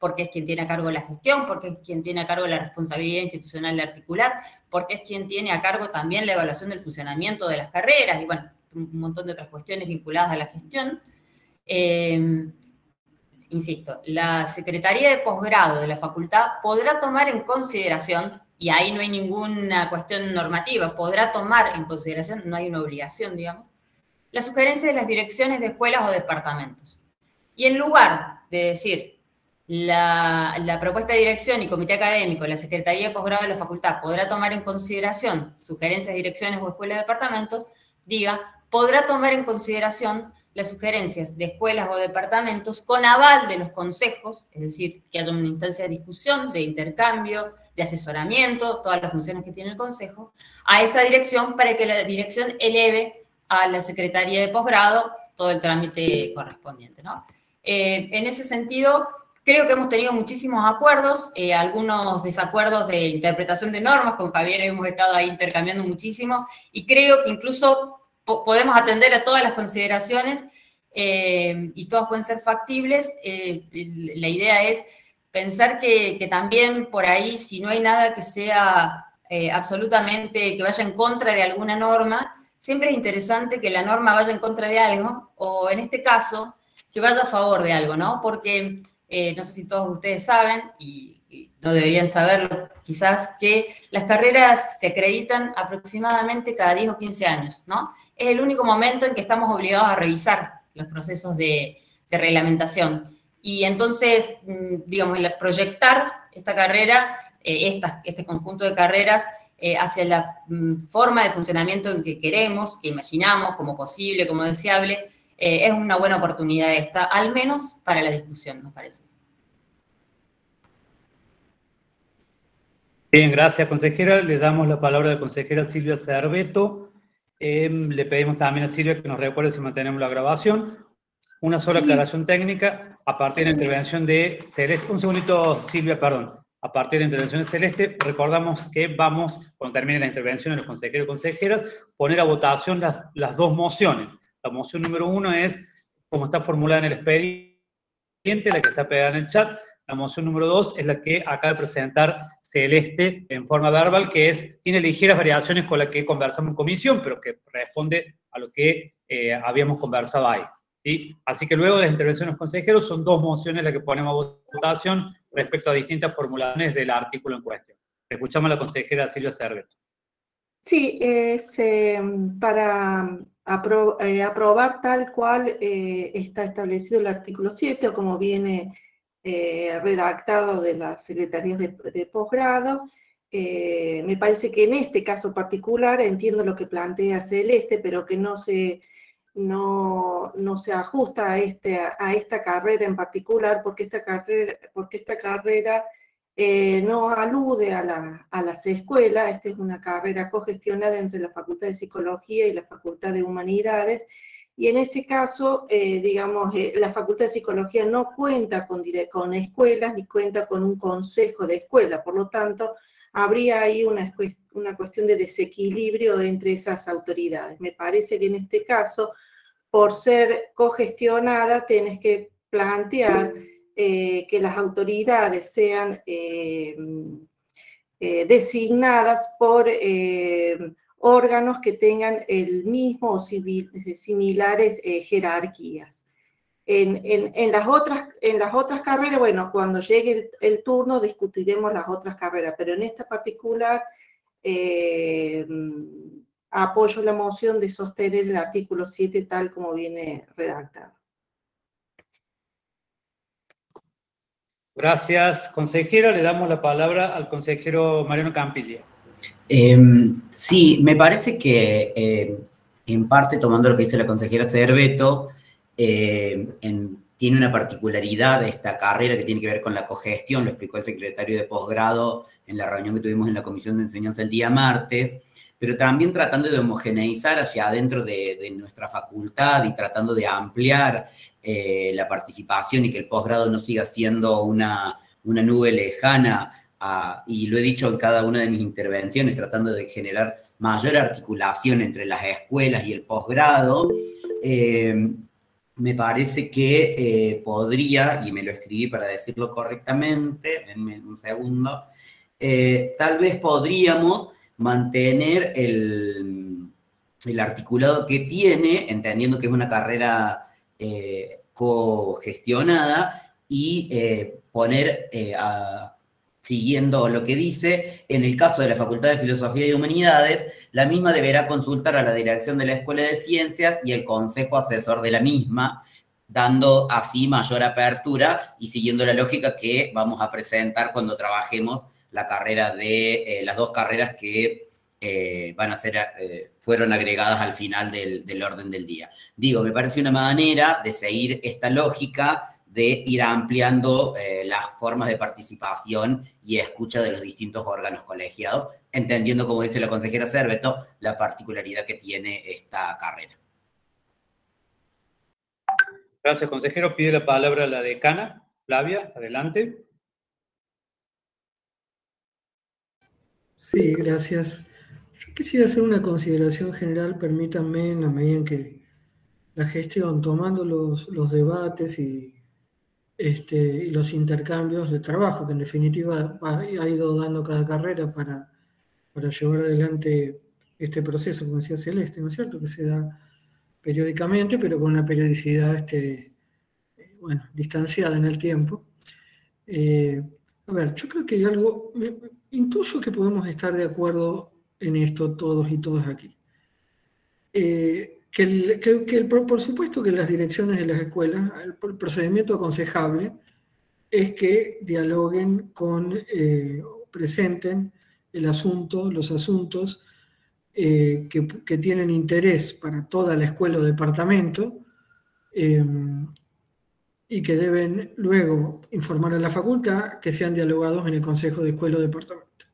porque es quien tiene a cargo la gestión, porque es quien tiene a cargo la responsabilidad institucional de articular, porque es quien tiene a cargo también la evaluación del funcionamiento de las carreras, y bueno, un montón de otras cuestiones vinculadas a la gestión. Eh, insisto, la Secretaría de Posgrado de la facultad podrá tomar en consideración, y ahí no hay ninguna cuestión normativa, podrá tomar en consideración, no hay una obligación, digamos, la sugerencia de las direcciones de escuelas o departamentos. Y en lugar de decir la, la propuesta de dirección y comité académico, la Secretaría de Posgrado de la facultad podrá tomar en consideración sugerencias, direcciones o escuelas de departamentos, diga, podrá tomar en consideración las sugerencias de escuelas o departamentos con aval de los consejos, es decir, que haya una instancia de discusión, de intercambio, de asesoramiento, todas las funciones que tiene el consejo, a esa dirección para que la dirección eleve a la Secretaría de Posgrado todo el trámite correspondiente, ¿no? Eh, en ese sentido, creo que hemos tenido muchísimos acuerdos, eh, algunos desacuerdos de interpretación de normas, con Javier hemos estado ahí intercambiando muchísimo, y creo que incluso podemos atender a todas las consideraciones eh, y todas pueden ser factibles. Eh, la idea es pensar que, que también por ahí, si no hay nada que sea eh, absolutamente, que vaya en contra de alguna norma, siempre es interesante que la norma vaya en contra de algo, o en este caso, que vaya a favor de algo, ¿no? Porque eh, no sé si todos ustedes saben, y, y no deberían saberlo quizás, que las carreras se acreditan aproximadamente cada diez o quince años, ¿no? Es el único momento en que estamos obligados a revisar los procesos de, de reglamentación. Y entonces, digamos, el proyectar esta carrera, eh, esta, este conjunto de carreras, eh, hacia la mm, forma de funcionamiento en que queremos, que imaginamos como posible, como deseable, eh, es una buena oportunidad esta, al menos para la discusión, nos parece. Bien, gracias, consejera. Le damos la palabra a la consejera Silvia Cerveto. Eh, le pedimos también a Silvia que nos recuerde si mantenemos la grabación. Una sola aclaración técnica, a partir de la intervención de Celeste. Un segundito, Silvia, perdón. A partir de la intervención de Celeste, recordamos que vamos, cuando termine la intervención de los consejeros y consejeras, poner a votación las, las dos mociones. La moción número uno es, como está formulada en el expediente, la que está pegada en el chat. La moción número dos es la que acaba de presentar Celeste en forma verbal, que es, tiene ligeras variaciones con la que conversamos en comisión, pero que responde a lo que eh, habíamos conversado ahí. ¿Sí? Así que luego de las intervenciones de los consejeros, son dos mociones las que ponemos a votación respecto a distintas formulaciones del artículo en cuestión. Escuchamos a la consejera Silvia Cerveto. Sí, es eh, para apro eh, aprobar tal cual eh, está establecido el artículo siete, o como viene eh, redactado de las secretarías de, de posgrado. Eh, me parece que en este caso particular, entiendo lo que plantea Celeste, pero que no se... No, no se ajusta a, este, a esta carrera en particular, porque esta carrera, porque esta carrera eh, no alude a, la, a las escuelas. Esta es una carrera cogestionada entre la Facultad de Psicología y la Facultad de Humanidades, y en ese caso, eh, digamos, eh, la Facultad de Psicología no cuenta con, con escuelas, ni cuenta con un consejo de escuela, por lo tanto, habría ahí una, una cuestión de desequilibrio entre esas autoridades. Me parece que en este caso, por ser cogestionada, tienes que plantear eh, que las autoridades sean eh, eh, designadas por eh, órganos que tengan el mismo o civil, similares eh, jerarquías. En, en, en, las otras, en las otras carreras, bueno, cuando llegue el, el turno discutiremos las otras carreras, pero en esta particular eh, apoyo la moción de sostener el artículo siete tal como viene redactado. Gracias, consejera. Le damos la palabra al consejero Mariano Campiglia. Eh, sí, me parece que eh, en parte, tomando lo que dice la consejera Cerveto, eh, en, tiene una particularidad de esta carrera que tiene que ver con la cogestión, lo explicó el secretario de posgrado en la reunión que tuvimos en la Comisión de Enseñanza el día martes, pero también tratando de homogeneizar hacia adentro de, de nuestra facultad y tratando de ampliar eh, la participación y que el posgrado no siga siendo una, una nube lejana, a, y lo he dicho en cada una de mis intervenciones, tratando de generar mayor articulación entre las escuelas y el posgrado. Eh, me parece que eh, podría, y me lo escribí para decirlo correctamente, denme un segundo, eh, tal vez podríamos mantener el, el articulado que tiene, entendiendo que es una carrera eh, cogestionada, y eh, poner, eh, a, siguiendo lo que dice, en el caso de la Facultad de Filosofía y Humanidades, la misma deberá consultar a la dirección de la Escuela de Ciencias y el consejo asesor de la misma, dando así mayor apertura y siguiendo la lógica que vamos a presentar cuando trabajemos la carrera de, eh, las dos carreras que eh, van a ser, eh, fueron agregadas al final del, del orden del día. Digo, me parece una manera de seguir esta lógica de ir ampliando eh, las formas de participación y escucha de los distintos órganos colegiados, entendiendo, como dice la consejera Cerveto, la particularidad que tiene esta carrera. Gracias, consejero. Pide la palabra la decana. Flavia, adelante. Sí, gracias. Yo quisiera hacer una consideración general, permítanme, en la medida en que la gestión, tomando los, los debates y, este, y los intercambios de trabajo, que en definitiva ha, ha ido dando cada carrera para, para llevar adelante este proceso, como decía Celeste, ¿no es cierto?, que se da periódicamente, pero con una periodicidad este, bueno, distanciada en el tiempo. Eh, a ver, yo creo que hay algo, intuyo que podemos estar de acuerdo en esto todos y todas aquí. Eh, que, el, que, que el, por supuesto que las direcciones de las escuelas, el procedimiento aconsejable es que dialoguen con, eh, presenten el asunto, los asuntos eh, que, que tienen interés para toda la escuela o departamento, eh, y que deben luego informar a la facultad que sean dialogados en el consejo de escuela o departamento.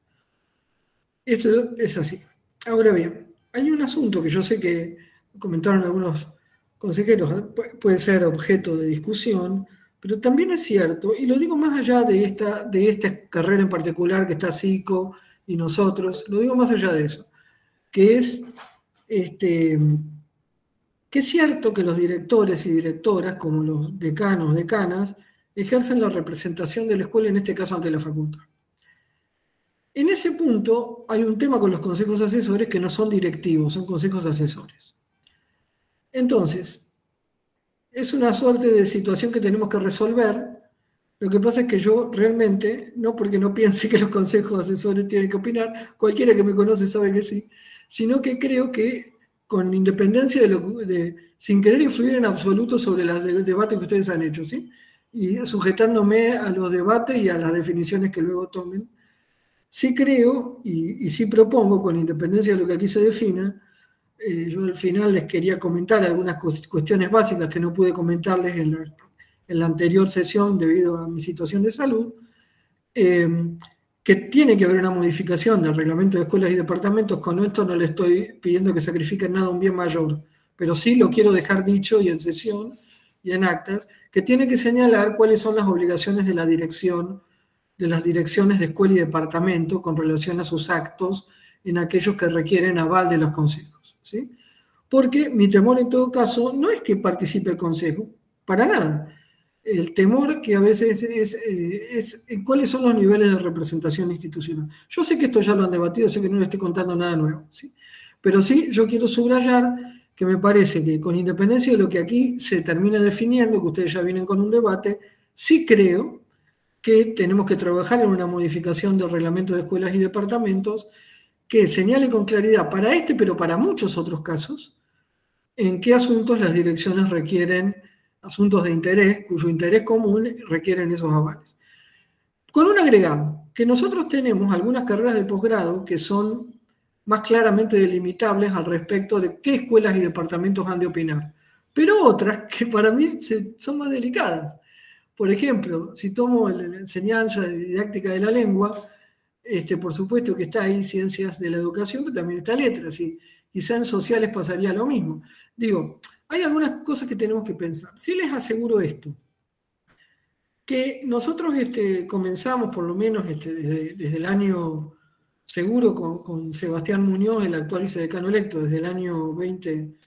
Esto es así. Ahora bien, hay un asunto que yo sé que comentaron algunos consejeros, puede ser objeto de discusión, pero también es cierto, y lo digo más allá de esta, de esta carrera en particular que está Psico y nosotros, lo digo más allá de eso, que es este, que es cierto que los directores y directoras, como los decanos, decanas, ejercen la representación de la escuela, en este caso ante la facultad. En ese punto hay un tema con los consejos asesores que no son directivos, son consejos asesores. Entonces, es una suerte de situación que tenemos que resolver. Lo que pasa es que yo realmente, no porque no piense que los consejos asesores tienen que opinar, cualquiera que me conoce sabe que sí, sino que creo que con independencia de lo de, sin querer influir en absoluto sobre los de, debates que ustedes han hecho, ¿sí? Y sujetándome a los debates y a las definiciones que luego tomen, sí creo y, y sí propongo, con independencia de lo que aquí se defina, eh, yo al final les quería comentar algunas cuestiones básicas que no pude comentarles en la, en la anterior sesión debido a mi situación de salud, eh, que tiene que haber una modificación del reglamento de escuelas y departamentos. Con esto no le estoy pidiendo que sacrifiquen nada a un bien mayor, pero sí lo quiero dejar dicho y en sesión y en actas, que tiene que señalar cuáles son las obligaciones de la dirección, de las direcciones de escuela y departamento con relación a sus actos en aquellos que requieren aval de los consejos, ¿sí? Porque mi temor en todo caso no es que participe el consejo, para nada. El temor que a veces es, es, es cuáles son los niveles de representación institucional. Yo sé que esto ya lo han debatido, sé que no les estoy contando nada nuevo, ¿sí? Pero sí, yo quiero subrayar que me parece que con independencia de lo que aquí se termina definiendo, que ustedes ya vienen con un debate, sí creo que tenemos que trabajar en una modificación del reglamento de escuelas y departamentos que señale con claridad para este, pero para muchos otros casos, en qué asuntos las direcciones requieren, asuntos de interés, cuyo interés común requieren esos avales. Con un agregado, que nosotros tenemos algunas carreras de posgrado que son más claramente delimitables al respecto de qué escuelas y departamentos han de opinar, pero otras que para mí son más delicadas. Por ejemplo, si tomo la enseñanza de didáctica de la lengua, este, por supuesto que está ahí ciencias de la educación, pero también está letras, y quizá en sociales pasaría lo mismo. Digo, hay algunas cosas que tenemos que pensar. Sí les aseguro esto, que nosotros este, comenzamos por lo menos este, desde, desde el año, seguro con, con Sebastián Muñoz, el actual vicedecano electo, desde el año veinte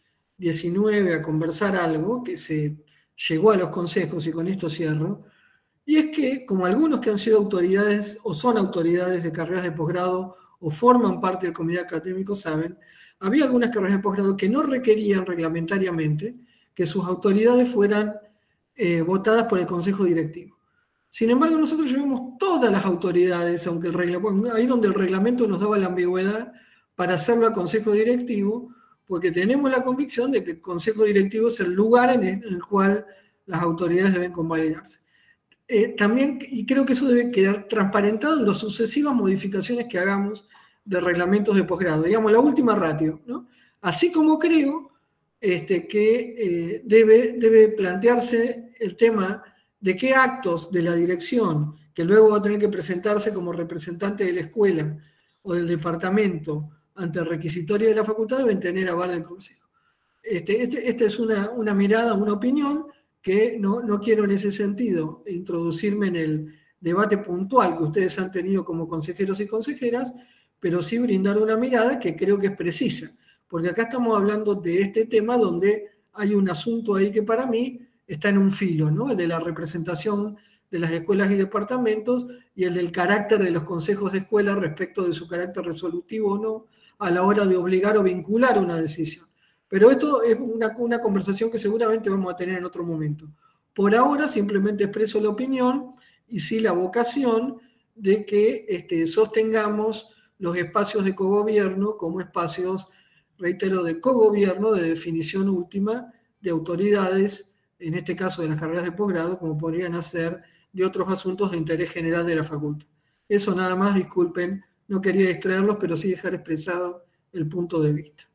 diecinueve a conversar algo que se llegó a los consejos, y con esto cierro, y es que, como algunos que han sido autoridades o son autoridades de carreras de posgrado o forman parte del comité académico saben, había algunas carreras de posgrado que no requerían reglamentariamente que sus autoridades fueran eh, votadas por el consejo directivo. Sin embargo, nosotros llevamos todas las autoridades, aunque el reglamento, ahí donde el reglamento nos daba la ambigüedad para hacerlo al consejo directivo, porque tenemos la convicción de que el consejo directivo es el lugar en el, en el cual las autoridades deben convalidarse. Eh, también, y creo que eso debe quedar transparentado en las sucesivas modificaciones que hagamos de reglamentos de posgrado. Digamos, la última ratio, ¿no? Así como creo este, que eh, debe, debe plantearse el tema de qué actos de la dirección, que luego va a tener que presentarse como representante de la escuela o del departamento ante el requisitorio de la facultad, deben tener aval del consejo. Este, este, esta es una, una mirada, una opinión, que no, no quiero en ese sentido introducirme en el debate puntual que ustedes han tenido como consejeros y consejeras, pero sí brindar una mirada que creo que es precisa, porque acá estamos hablando de este tema donde hay un asunto ahí que para mí está en un filo, ¿no? El de la representación de las escuelas y departamentos y el del carácter de los consejos de escuela respecto de su carácter resolutivo o no a la hora de obligar o vincular una decisión. Pero esto es una, una conversación que seguramente vamos a tener en otro momento. Por ahora simplemente expreso la opinión y sí la vocación de que este, sostengamos los espacios de cogobierno como espacios, reitero, de cogobierno, de definición última de autoridades, en este caso de las carreras de posgrado, como podrían hacer de otros asuntos de interés general de la facultad. Eso nada más, disculpen, no quería distraerlos, pero sí dejar expresado el punto de vista.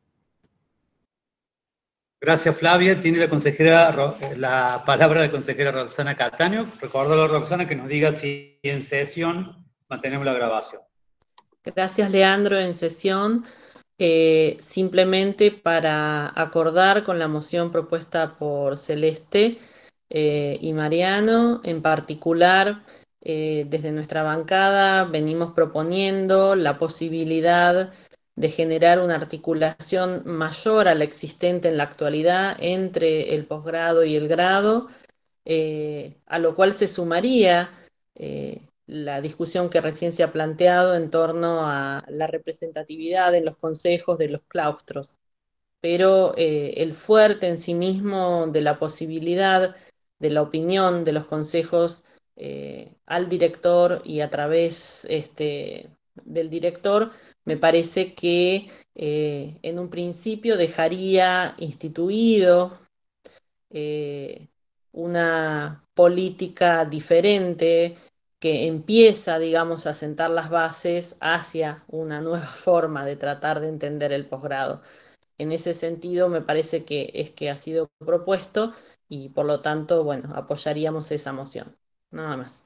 Gracias, Flavia. Tiene la consejera, la palabra de la consejera Roxana Cataño. Recuerdo a Roxana que nos diga si en sesión mantenemos la grabación. Gracias, Leandro. En sesión, eh, simplemente para acordar con la moción propuesta por Celeste eh, y Mariano, en particular, eh, desde nuestra bancada venimos proponiendo la posibilidad de generar una articulación mayor a la existente en la actualidad entre el posgrado y el grado, eh, a lo cual se sumaría eh, la discusión que recién se ha planteado en torno a la representatividad en los consejos de los claustros. Pero eh, el fuerte en sí mismo de la posibilidad de la opinión de los consejos eh, al director y a través este, del director, me parece que eh, en un principio dejaría instituido eh, una política diferente que empieza, digamos, a sentar las bases hacia una nueva forma de tratar de entender el posgrado. En ese sentido, me parece que es que ha sido propuesto y, por lo tanto, bueno, apoyaríamos esa moción. Nada más.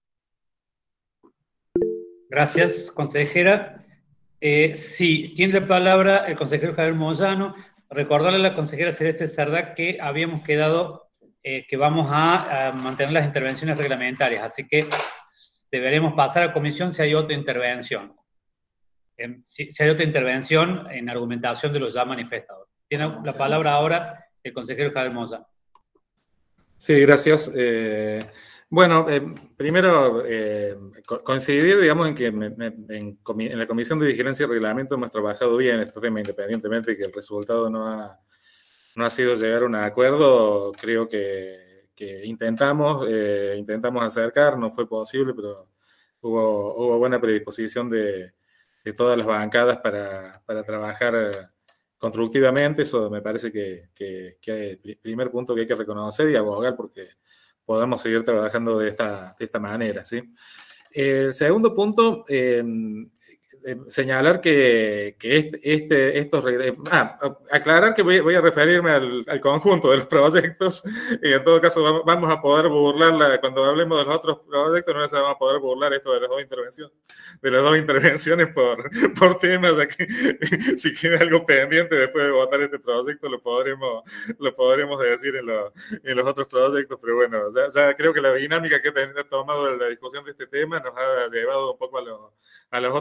Gracias, consejera. Eh, sí, tiene la palabra el consejero Javier Moyano. Recordarle a la consejera Celeste Cerdá que habíamos quedado eh, que vamos a, a mantener las intervenciones reglamentarias, así que deberemos pasar a comisión si hay otra intervención. Eh, si, si hay otra intervención en argumentación de los ya manifestados. Tiene la palabra ahora el consejero Javier Moyano. Sí, gracias. Eh, bueno, eh, primero eh, co coincidir, digamos, en que me, me, en, en la Comisión de Vigilancia y Reglamento hemos trabajado bien este tema, independientemente de que el resultado no ha, no ha sido llegar a un acuerdo. Creo que, que intentamos, eh, intentamos acercar, no fue posible, pero hubo, hubo buena predisposición de, de todas las bancadas para, para trabajar constructivamente. Eso me parece que, que, que es el primer punto que hay que reconocer y abogar porque podamos seguir trabajando de esta, de esta manera, ¿sí? El segundo punto, eh, eh, señalar que, que este, este, estos... Ah, aclarar que voy, voy a referirme al, al conjunto de los proyectos y en todo caso vamos a poder burlarla, cuando hablemos de los otros proyectos no nos vamos a poder burlar esto de las dos intervenciones, de las dos intervenciones por, por temas de que si queda algo pendiente después de votar este proyecto lo podremos, lo podremos decir en, lo, en los otros proyectos, pero bueno, ya, ya creo que la dinámica que ha tomado la discusión de este tema nos ha llevado un poco a, lo, a los otros reglamentos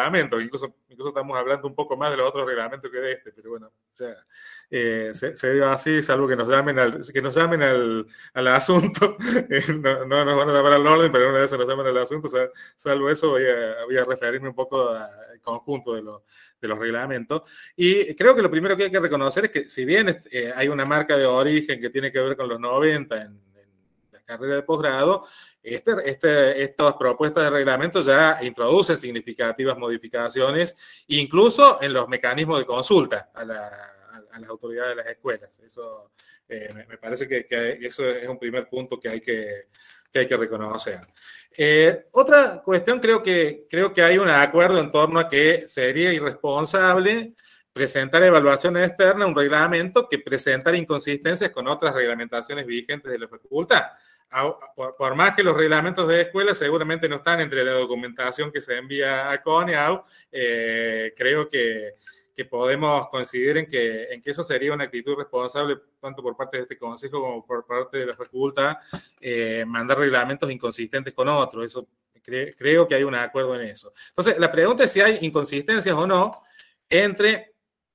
reglamento, incluso, incluso estamos hablando un poco más de los otros reglamentos que de este, pero bueno, o sea, eh, se, se dio así, salvo que nos llamen al, que nos llamen al, al asunto, eh, no, no nos van a llamar al orden, pero una vez nos llaman al asunto, o sea, salvo eso voy a, voy a referirme un poco al conjunto de, lo, de los reglamentos. Y creo que lo primero que hay que reconocer es que si bien eh, hay una marca de origen que tiene que ver con los noventa en carrera de posgrado, este, este, estas propuestas de reglamento ya introducen significativas modificaciones, incluso en los mecanismos de consulta a, la, a las autoridades de las escuelas. Eso eh, me, me parece que, que eso es un primer punto que hay que, que, hay que reconocer. Eh, otra cuestión, creo que, creo que hay un acuerdo en torno a que sería irresponsable presentar evaluaciones externas, un reglamento que presentar inconsistencias con otras reglamentaciones vigentes de la facultad. Por, por más que los reglamentos de escuela seguramente no están entre la documentación que se envía a CONEAU, eh, creo que, que podemos coincidir en que, en que eso sería una actitud responsable tanto por parte de este consejo como por parte de la facultad, eh, mandar reglamentos inconsistentes con otros. Eso, cre, creo que hay un acuerdo en eso. Entonces, la pregunta es si hay inconsistencias o no entre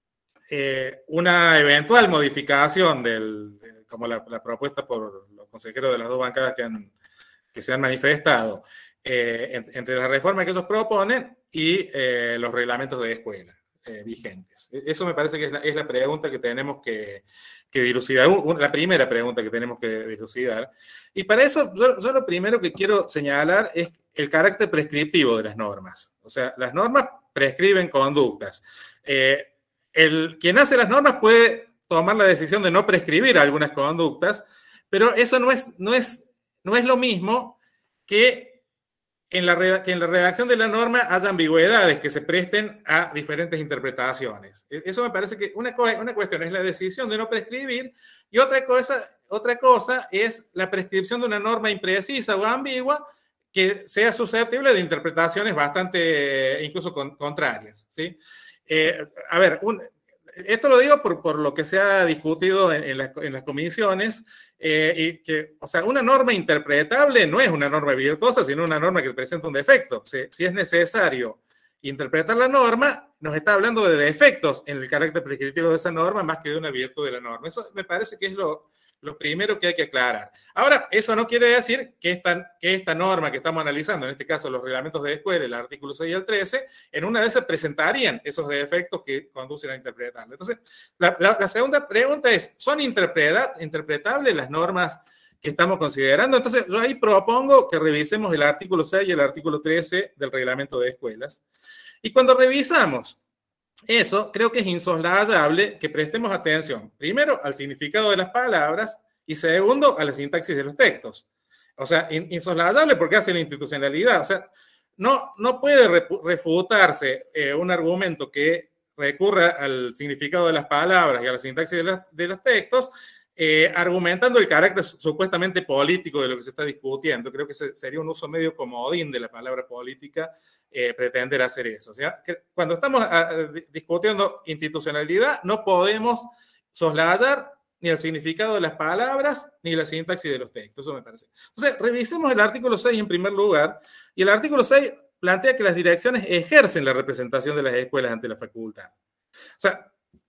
eh, una eventual modificación del, como la, la propuesta por los consejeros de las dos bancadas que, han, que se han manifestado, eh, en, entre las reformas que ellos proponen y eh, los reglamentos de escuela eh, vigentes. Eso me parece que es la, es la pregunta que tenemos que, que dilucidar, un, la primera pregunta que tenemos que dilucidar. Y para eso, yo, yo lo primero que quiero señalar es el carácter prescriptivo de las normas. O sea, las normas prescriben conductas. Eh, el, quien hace las normas puede tomar la decisión de no prescribir algunas conductas, pero eso no es, no es, no es lo mismo que en, la, que en la redacción de la norma haya ambigüedades que se presten a diferentes interpretaciones. Eso me parece que una, una cuestión es la decisión de no prescribir y otra cosa, otra cosa es la prescripción de una norma imprecisa o ambigua que sea susceptible de interpretaciones bastante, incluso con, contrarias, ¿sí? Eh, a ver, un, esto lo digo por, por lo que se ha discutido en, en, la, en las comisiones, eh, y que, o sea, una norma interpretable no es una norma virtuosa, sino una norma que presenta un defecto. Si, si es necesario interpretar la norma, nos está hablando de defectos en el carácter prescriptivo de esa norma más que de una virtud de la norma. Eso me parece que es lo, lo primero que hay que aclarar. Ahora, eso no quiere decir que esta, que esta norma que estamos analizando, en este caso los reglamentos de escuela, el artículo seis y el trece, en una de esas presentarían esos defectos que conducen a interpretarlo. Entonces, la, la, la segunda pregunta es, ¿son interpretables las normas que estamos considerando? Entonces, yo ahí propongo que revisemos el artículo seis y el artículo trece del reglamento de escuelas. Y cuando revisamos eso, creo que es insoslayable que prestemos atención, primero, al significado de las palabras y segundo, a la sintaxis de los textos. O sea, insoslayable porque hace la institucionalidad. O sea, no, no puede refutarse eh, un argumento que recurra al significado de las palabras y a la sintaxis de, las, de los textos, Eh, argumentando el carácter supuestamente político de lo que se está discutiendo. Creo que sería un uso medio comodín de la palabra política eh, pretender hacer eso. O sea, que cuando estamos a, a, discutiendo institucionalidad, no podemos soslayar ni el significado de las palabras ni la sintaxis de los textos. Eso me parece. Entonces, revisemos el artículo seis en primer lugar. Y el artículo seis plantea que las direcciones ejercen la representación de las escuelas ante la facultad. O sea,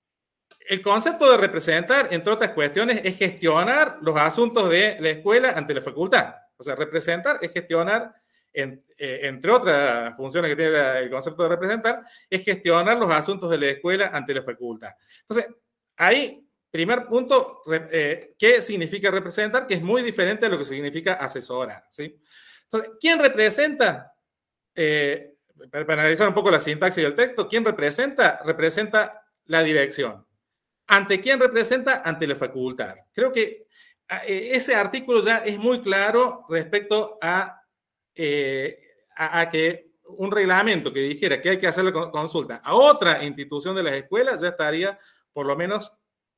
el concepto de representar, entre otras cuestiones, es gestionar los asuntos de la escuela ante la facultad. O sea, representar es gestionar, en, eh, entre otras funciones que tiene el concepto de representar, es gestionar los asuntos de la escuela ante la facultad. Entonces, ahí, primer punto, eh, ¿qué significa representar? Que es muy diferente a lo que significa asesorar, ¿sí? Entonces, ¿quién representa? Eh, para, para analizar un poco la sintaxis del texto, ¿quién representa? Representa la dirección. ¿Ante quién representa? Ante la facultad. Creo que ese artículo ya es muy claro respecto a, eh, a, a que un reglamento que dijera que hay que hacer la consulta a otra institución de las escuelas ya estaría por lo menos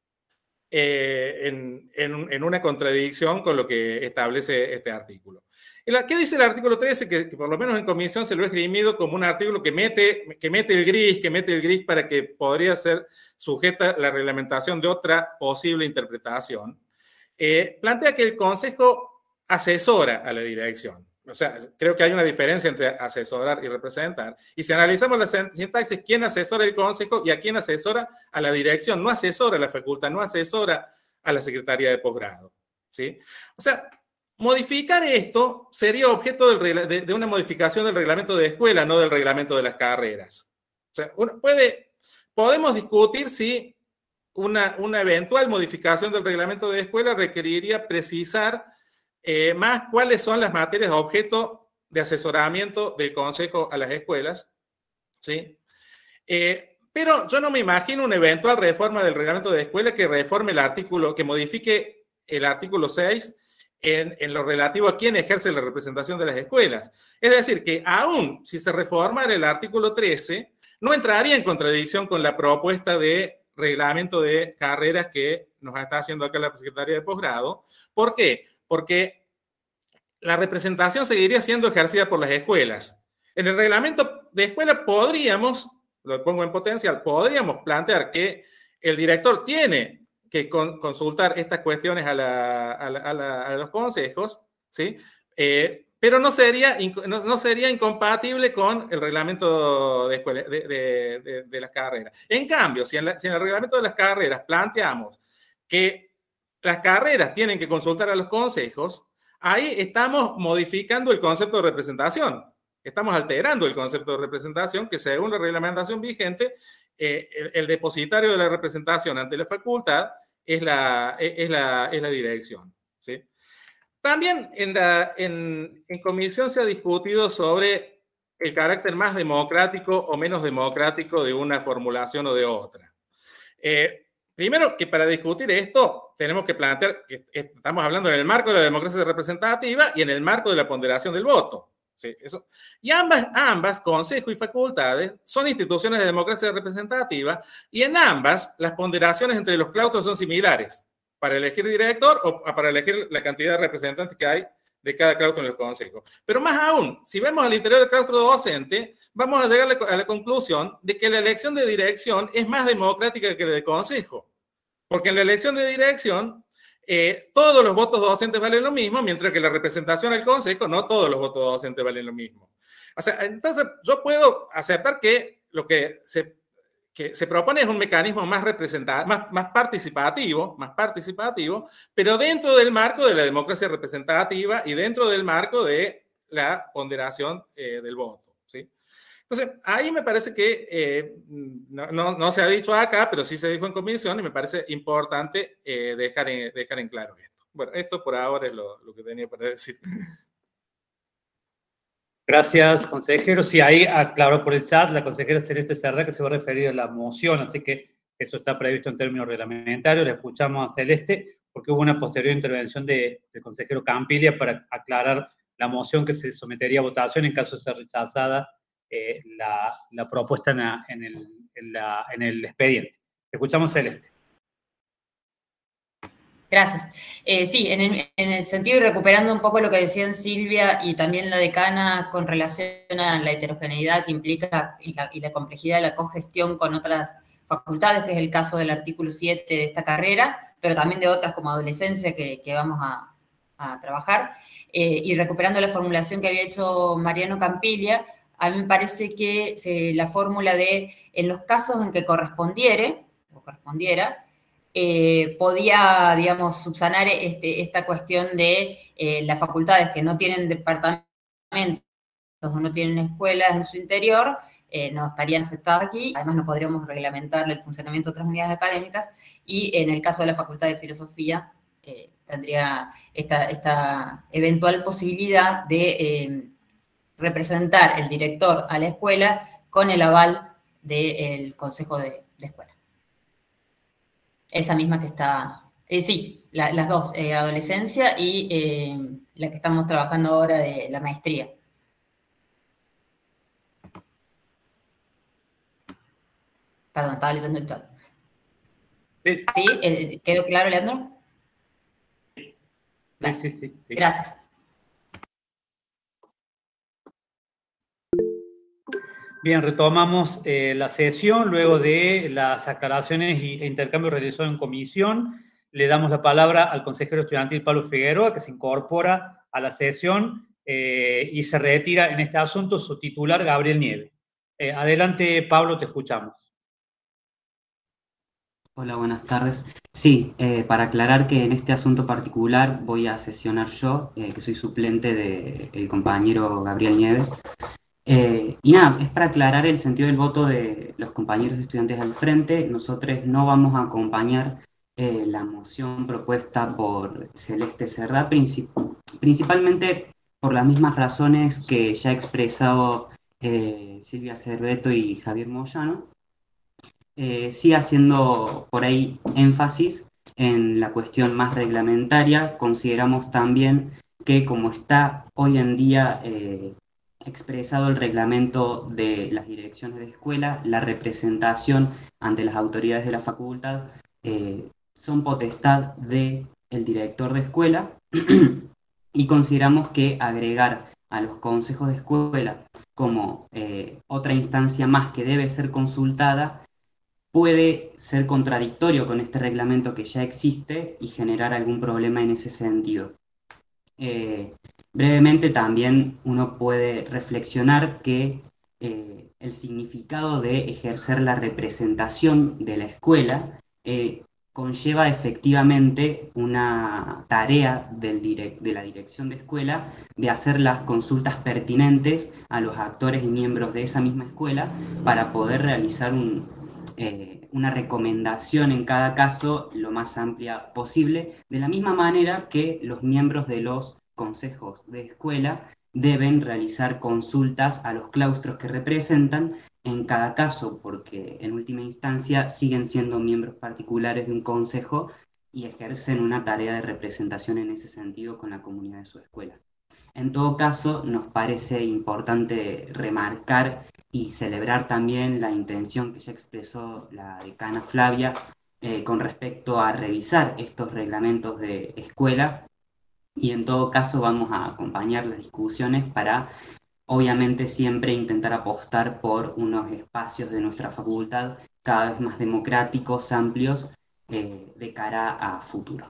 eh, en, en, en una contradicción con lo que establece este artículo. ¿Qué dice el artículo trece? Que, que por lo menos en comisión se lo ha esgrimido como un artículo que mete, que mete el gris, que mete el gris para que podría ser sujeta la reglamentación de otra posible interpretación. Eh, plantea que el consejo asesora a la dirección. O sea, creo que hay una diferencia entre asesorar y representar. Y si analizamos la sintaxis, ¿quién asesora el consejo y a quién asesora? A la dirección. No asesora a la facultad, no asesora a la secretaría de posgrado, ¿sí? O sea, modificar esto sería objeto del, de, de una modificación del reglamento de escuela, no del reglamento de las carreras. O sea, uno puede, podemos discutir si una, una eventual modificación del reglamento de escuela requeriría precisar Eh, más cuáles son las materias objeto de asesoramiento del consejo a las escuelas, ¿sí? Eh, pero yo no me imagino una eventual reforma del reglamento de escuela que reforme el artículo, que modifique el artículo seis en, en lo relativo a quién ejerce la representación de las escuelas. Es decir, que aún si se reformara el artículo trece, no entraría en contradicción con la propuesta de reglamento de carreras que nos está haciendo acá la Secretaría de Posgrado. ¿Por qué? Porque la representación seguiría siendo ejercida por las escuelas. En el reglamento de escuela podríamos, lo pongo en potencial, podríamos plantear que el director tiene que con, consultar estas cuestiones a, la, a, la, a, la, a los consejos, ¿sí? Eh, pero no sería, no, no sería incompatible con el reglamento de, escuela, de, de, de, de las carreras. En cambio, si en, la, si en el reglamento de las carreras planteamos que las carreras tienen que consultar a los consejos, ahí estamos modificando el concepto de representación. Estamos alterando el concepto de representación que, según la reglamentación vigente, eh, el, el depositario de la representación ante la facultad es la, es la, es la dirección, ¿sí? También en, la, en, en comisión se ha discutido sobre el carácter más democrático o menos democrático de una formulación o de otra. Eh, Primero, que para discutir esto tenemos que plantear que estamos hablando en el marco de la democracia representativa y en el marco de la ponderación del voto. ¿Sí? Eso. Y ambas, ambas, consejo y facultades, son instituciones de democracia representativa y en ambas las ponderaciones entre los claustros son similares para elegir director o para elegir la cantidad de representantes que hay de cada claustro en los consejos. Pero más aún, si vemos al interior del claustro docente, vamos a llegar a la conclusión de que la elección de dirección es más democrática que la de consejo. Porque en la elección de dirección, eh, todos los votos docentes valen lo mismo, mientras que la representación al consejo, no todos los votos docentes valen lo mismo. O sea, entonces yo puedo aceptar que lo que se, que se propone es un mecanismo más representativo, más, más participativo, más participativo, pero dentro del marco de la democracia representativa y dentro del marco de la ponderación eh, del voto, ¿sí? Entonces, ahí me parece que eh, no, no, no se ha dicho acá, pero sí se dijo en comisión y me parece importante eh, dejar, en, dejar en claro esto. Bueno, esto por ahora es lo, lo que tenía para decir. Gracias, consejero. Sí, ahí aclaró por el chat la consejera Celeste Cerda que se va a referir a la moción, así que eso está previsto en términos reglamentarios. Le escuchamos a Celeste porque hubo una posterior intervención de, del consejero Campiglia para aclarar la moción que se sometería a votación en caso de ser rechazada eh, la, la propuesta en, la, en, el, en, la, en el expediente. Escuchamos a Celeste. Gracias. Eh, sí, en el, en el sentido y recuperando un poco lo que decían Silvia y también la decana con relación a la heterogeneidad que implica y la, y la complejidad de la cogestión con otras facultades, que es el caso del artículo siete de esta carrera, pero también de otras como adolescencia que, que vamos a, a trabajar. Eh, y recuperando la formulación que había hecho Mariano Campiglia, a mí me parece que se, la fórmula de en los casos en que correspondiere, o correspondiera, Eh, podía, digamos, subsanar este, esta cuestión de eh, las facultades que no tienen departamentos o no tienen escuelas en su interior, eh, no estarían afectadas aquí, además no podríamos reglamentar el funcionamiento de otras unidades académicas, y en el caso de la Facultad de Filosofía eh, tendría esta, esta eventual posibilidad de eh, representar el director a la escuela con el aval del Consejo de, de Escuela. Esa misma que está, eh, sí, la, las dos, eh, adolescencia y eh, la que estamos trabajando ahora de la maestría. Perdón, estaba leyendo el chat. Sí. ¿Sí? Eh, ¿Quedó claro, Leandro? Sí, sí, sí, sí. Gracias. Bien, retomamos eh, la sesión luego de las aclaraciones e intercambio realizado en comisión. Le damos la palabra al consejero estudiantil Pablo Figueroa, que se incorpora a la sesión eh, y se retira en este asunto su titular, Gabriel Nieves. Eh, adelante, Pablo, te escuchamos. Hola, buenas tardes. Sí, eh, para aclarar que en este asunto particular voy a sesionar yo, eh, que soy suplente del compañero Gabriel Nieves. Eh, y nada, es para aclarar el sentido del voto de los compañeros estudiantes al frente. Nosotros no vamos a acompañar eh, la moción propuesta por Celeste Cerdá, princip principalmente por las mismas razones que ya ha expresado eh, Silvia Cerveto y Javier Moyano. Eh, sí haciendo por ahí énfasis en la cuestión más reglamentaria. Consideramos también que como está hoy en día eh, expresado el reglamento de las direcciones de escuela, la representación ante las autoridades de la facultad eh, son potestad del director de escuela y consideramos que agregar a los consejos de escuela como eh, otra instancia más que debe ser consultada puede ser contradictorio con este reglamento que ya existe y generar algún problema en ese sentido. Eh, brevemente también uno puede reflexionar que eh, el significado de ejercer la representación de la escuela eh, conlleva efectivamente una tarea del direct, de la dirección de escuela de hacer las consultas pertinentes a los actores y miembros de esa misma escuela para poder realizar un Eh, una recomendación en cada caso lo más amplia posible, de la misma manera que los miembros de los consejos de escuela deben realizar consultas a los claustros que representan en cada caso, porque en última instancia siguen siendo miembros particulares de un consejo y ejercen una tarea de representación en ese sentido con la comunidad de su escuela. En todo caso, nos parece importante remarcar y celebrar también la intención que ya expresó la decana Flavia eh, con respecto a revisar estos reglamentos de escuela, y en todo caso vamos a acompañar las discusiones para, obviamente, siempre intentar apostar por unos espacios de nuestra facultad cada vez más democráticos, amplios, eh, de cara a futuro.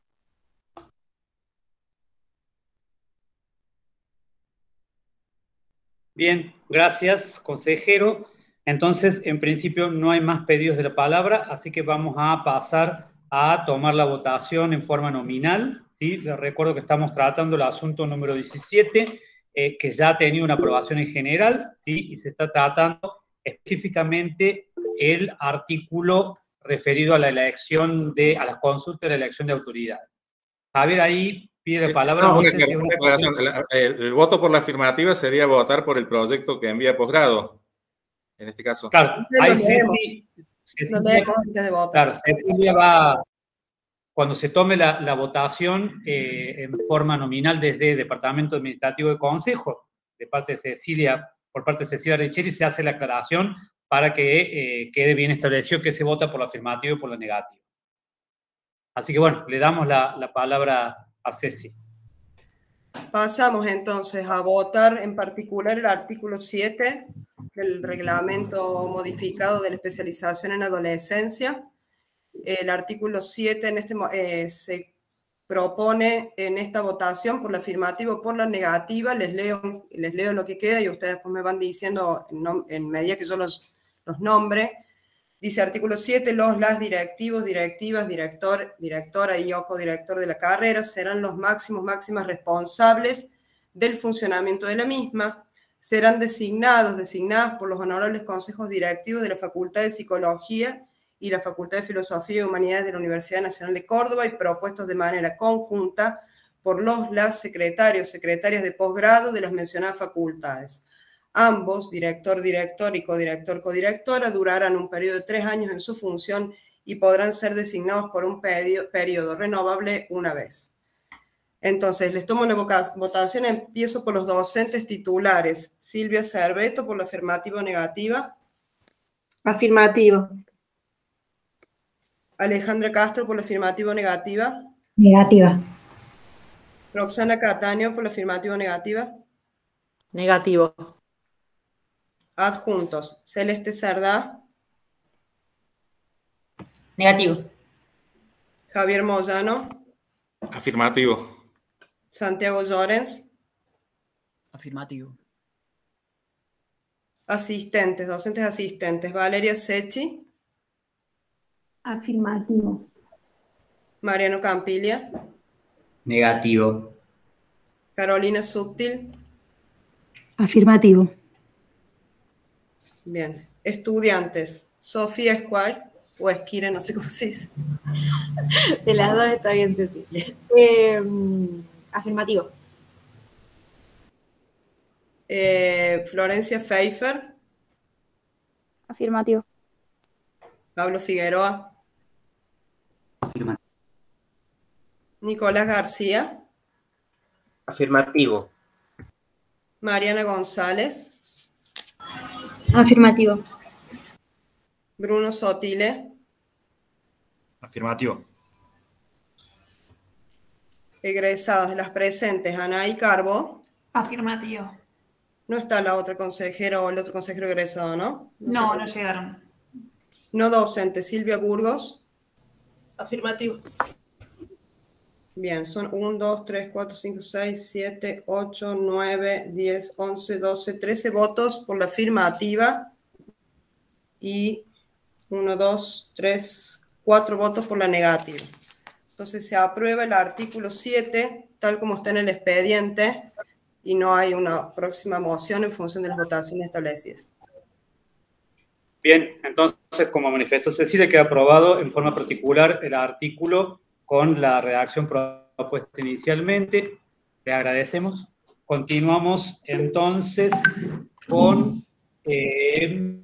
Bien, gracias, consejero. Entonces, en principio no hay más pedidos de la palabra, así que vamos a pasar a tomar la votación en forma nominal, ¿sí? Les recuerdo que estamos tratando el asunto número diecisiete, eh, que ya ha tenido una aprobación en general, ¿sí? Y se está tratando específicamente el artículo referido a la elección de, a las consultas de la elección de autoridades. Javier, ahí pide la palabra. No, no una, sé si una una... aclaración. El, el, el voto por la afirmativa sería votar por el proyecto que envía posgrado, en este caso. Claro, ahí Ceci, Cecilia, lo leemos antes de votar. Claro, Cecilia va, cuando se tome la, la votación eh, en forma nominal desde el Departamento Administrativo de Consejo, de parte de Cecilia, por parte de Cecilia Richeri, se hace la aclaración para que eh, quede bien establecido que se vota por la afirmativa y por la negativa. Así que bueno, le damos la, la palabra a Ceci. Pasamos entonces a votar en particular el artículo siete del reglamento modificado de la especialización en adolescencia. El artículo siete en este, eh, se propone en esta votación por la afirmativa o por la negativa. Les leo, les leo lo que queda y ustedes después me van diciendo en, en medida que yo los, los nombre. Dice artículo siete, los, las directivos, directivas, director, directora y o codirector de la carrera serán los máximos, máximas responsables del funcionamiento de la misma. Serán designados, designadas por los honorables consejos directivos de la Facultad de Psicología y la Facultad de Filosofía y Humanidades de la Universidad Nacional de Córdoba y propuestos de manera conjunta por los, las secretarios, secretarias de posgrado de las mencionadas facultades. Ambos, director, director y codirector, codirectora, durarán un periodo de tres años en su función y podrán ser designados por un periodo, periodo renovable una vez. Entonces, les tomo la votación. Empiezo por los docentes titulares. Silvia Cerveto, por la afirmativa o negativa. Afirmativo. Alejandra Castro, por la afirmativa o negativa. Negativa. Roxana Cataño, por la afirmativa o negativa. Negativo. Adjuntos. Celeste Cerdá. Negativo. Javier Moyano. Afirmativo. Santiago Llorens. Afirmativo. Asistentes, docentes asistentes. Valeria Secchi. Afirmativo. Mariano Campiglia. Negativo. Carolina Subtil. Afirmativo. Bien. Estudiantes. Sofía Esquire, o Esquire, no sé cómo se dice. De las dos está bien, Ceci. Eh, afirmativo. Eh, Florencia Pfeiffer. Afirmativo. Pablo Figueroa. Afirmativo. Nicolás García. Afirmativo. Mariana González. Afirmativo. Bruno Sotile. Afirmativo. Egresados de las presentes, Anaí Carbo. Afirmativo. No está la otra consejera o el otro consejero egresado, ¿no? No, no, no llegaron. No docente, Silvia Burgos. Afirmativo. Bien, son uno, dos, tres, cuatro, cinco, seis, siete, ocho, nueve, diez, once, doce, trece votos por la afirmativa y uno, dos, tres, cuatro votos por la negativa. Entonces se aprueba el artículo siete tal como está en el expediente y no hay una próxima moción en función de las votaciones establecidas. Bien, entonces, como manifestó Cecilia, queda aprobado en forma particular el artículo con la redacción propuesta inicialmente. Le agradecemos. Continuamos entonces con eh,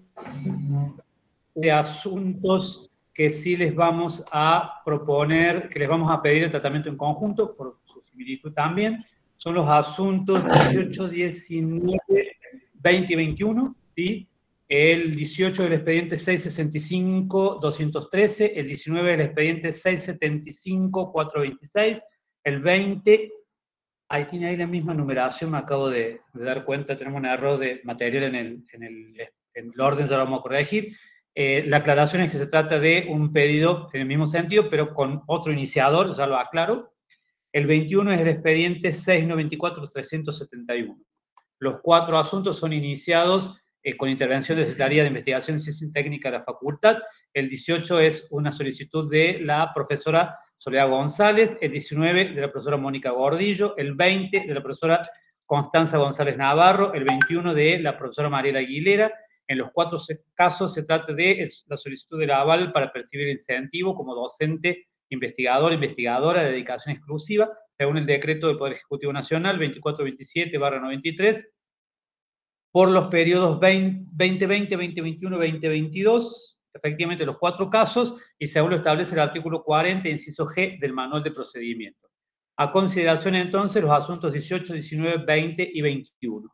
de asuntos que sí les vamos a proponer, que les vamos a pedir el tratamiento en conjunto, por su similitud también. Son los asuntos dieciocho, diecinueve, veinte y veintiuno, ¿sí? El dieciocho del expediente seiscientos sesenta y cinco, doscientos trece, el diecinueve del expediente seiscientos setenta y cinco, cuatrocientos veintiséis, el veinte, ahí tiene ahí la misma numeración, me acabo de, de dar cuenta, tenemos un error de material en el, en el, en el orden, ya lo vamos a corregir. Eh, la aclaración es que se trata de un pedido en el mismo sentido, pero con otro iniciador, ya lo aclaro. El veintiuno es el expediente seiscientos noventa y cuatro, trescientos setenta y uno. Los cuatro asuntos son iniciados eh, con intervención de la Secretaría de Investigación y Ciencia Técnica de la Facultad. El dieciocho es una solicitud de la profesora Soledad González, el diecinueve de la profesora Mónica Gordillo, el veinte de la profesora Constanza González Navarro, el veintiuno de la profesora Mariela Aguilera. En los cuatro casos se trata de la solicitud del aval para percibir incentivo como docente, investigador, investigadora de dedicación exclusiva, según el decreto del Poder Ejecutivo Nacional veinticuatro veintisiete barra noventa y tres, por los periodos veinte veinte, veinte veintiuno, veinte veintidós, efectivamente los cuatro casos, y según lo establece el artículo cuarenta, inciso G del Manual de Procedimiento. A consideración entonces los asuntos dieciocho, diecinueve, veinte y veintiuno.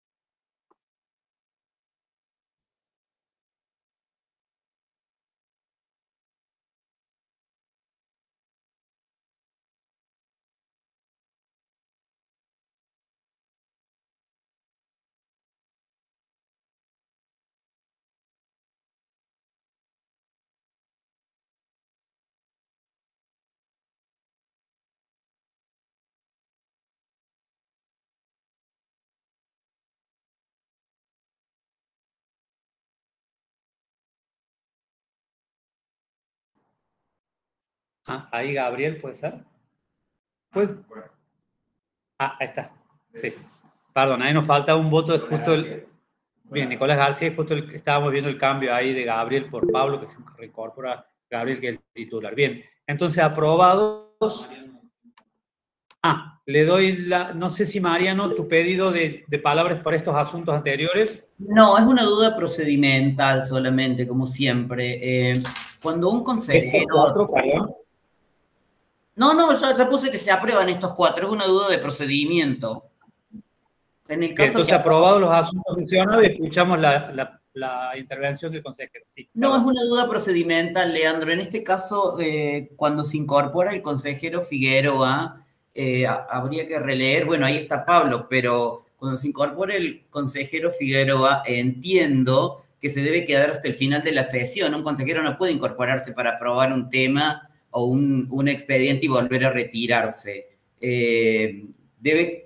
Ah, ahí Gabriel, ¿puede ser? Pues, ah, ahí está. Sí. Perdón, ahí nos falta un voto de justo el... Bien, Nicolás García es justo el que estábamos viendo el cambio ahí de Gabriel por Pablo, que se reincorpora Gabriel, que es el titular. Bien, entonces aprobados. Ah, le doy la... No sé si Mariano, tu pedido de, de palabras por estos asuntos anteriores. No, es una duda procedimental solamente, como siempre. Eh, cuando un consejero... Cuatro, perdón. No, no, ya, ya puse que se aprueban estos cuatro, es una duda de procedimiento. En el caso Entonces, que... aprobados los asuntos mencionados y escuchamos la, la, la intervención del consejero. Sí, no, claro. Es una duda procedimental, Leandro. En este caso, eh, cuando se incorpora el consejero Figueroa, eh, habría que releer, bueno, ahí está Pablo, pero cuando se incorpora el consejero Figueroa, entiendo que se debe quedar hasta el final de la sesión. Un consejero no puede incorporarse para aprobar un tema o un, un expediente y volver a retirarse. Eh, debe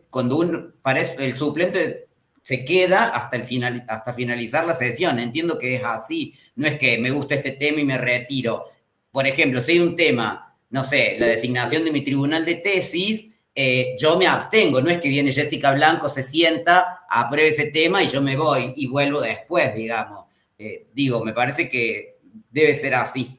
cuando un, para eso, el suplente se queda hasta, el final, hasta finalizar la sesión. Entiendo que es así. No es que me gusta este tema y me retiro. Por ejemplo, si hay un tema, no sé, la designación de mi tribunal de tesis, eh, yo me abstengo. No es que viene Jessica Blanco, se sienta, apruebe ese tema y yo me voy y vuelvo después, digamos. Eh, digo, me parece que debe ser así.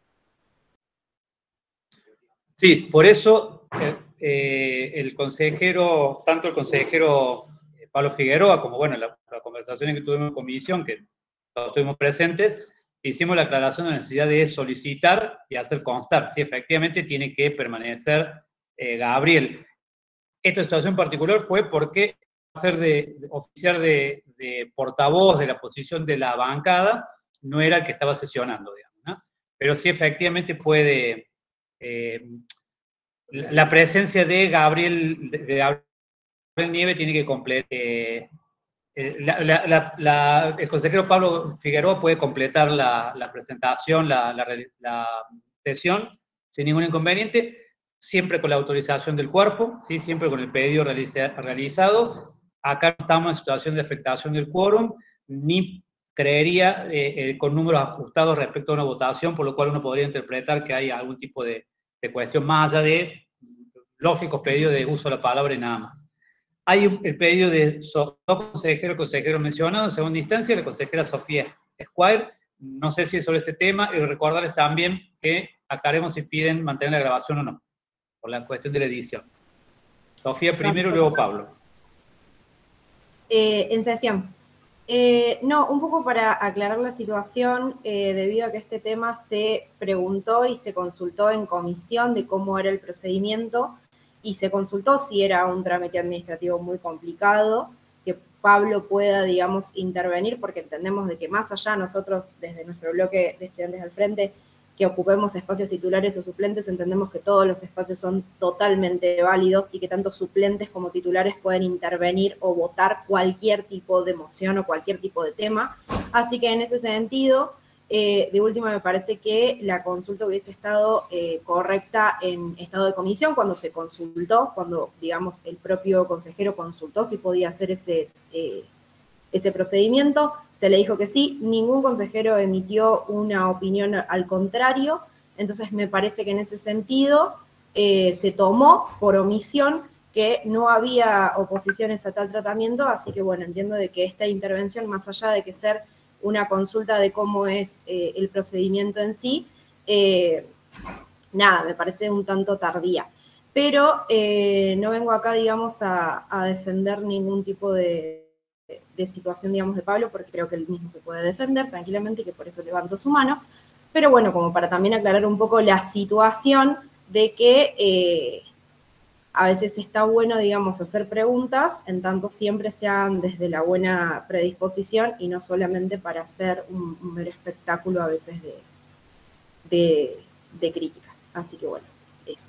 Sí, por eso eh, eh, el consejero, tanto el consejero Pablo Figueroa como, bueno, la, la conversación que tuvimos en comisión, que todos estuvimos presentes, hicimos la aclaración de la necesidad de solicitar y hacer constar si efectivamente tiene que permanecer eh, Gabriel. Esta situación particular fue porque ser de, de oficiar de, de portavoz de la posición de la bancada no era el que estaba sesionando, digamos, ¿no? Pero sí efectivamente puede, eh, la presencia de Gabriel, de Gabriel Nieve tiene que completar, eh, la, la, la, la, el consejero Pablo Figueroa puede completar la, la presentación, la, la, la sesión sin ningún inconveniente, siempre con la autorización del cuerpo, ¿sí? Siempre con el pedido realiza, realizado. Acá no estamos en situación de afectación del quórum, ni creería eh, eh, con números ajustados respecto a una votación, por lo cual uno podría interpretar que hay algún tipo de, de cuestión más allá de lógicos pedidos de uso de la palabra y nada más. Hay el pedido de dos consejeros, consejero mencionado en segunda instancia, la consejera Sofía Esquire. No sé si es sobre este tema, y recordarles también que aclaremos si piden mantener la grabación o no, por la cuestión de la edición. Sofía primero y luego Pablo. Eh, en sesión. Eh, no, un poco para aclarar la situación, eh, debido a que este tema se preguntó y se consultó en comisión de cómo era el procedimiento, y se consultó si era un trámite administrativo muy complicado, que Pablo pueda, digamos, intervenir, porque entendemos de que más allá nosotros, desde nuestro bloque de Estudiantes al Frente, que ocupemos espacios titulares o suplentes, entendemos que todos los espacios son totalmente válidos y que tanto suplentes como titulares pueden intervenir o votar cualquier tipo de moción o cualquier tipo de tema. Así que en ese sentido, Eh, de última, me parece que la consulta hubiese estado eh, correcta en estado de comisión cuando se consultó, cuando, digamos, el propio consejero consultó si podía hacer ese, eh, ese procedimiento. Se le dijo que sí, ningún consejero emitió una opinión al contrario, entonces me parece que en ese sentido eh, se tomó por omisión que no había oposiciones a tal tratamiento, así que bueno, entiendo de que esta intervención, más allá de que ser una consulta de cómo es eh, el procedimiento en sí, eh, nada, me parece un tanto tardía. Pero eh, no vengo acá, digamos, a, a defender ningún tipo de, de situación, digamos, de Pablo, porque creo que él mismo se puede defender tranquilamente y que por eso levanto su mano. Pero bueno, como para también aclarar un poco la situación de que eh, a veces está bueno, digamos, hacer preguntas, en tanto siempre sean desde la buena predisposición y no solamente para hacer un, un mero espectáculo a veces de, de, de críticas. Así que bueno, eso.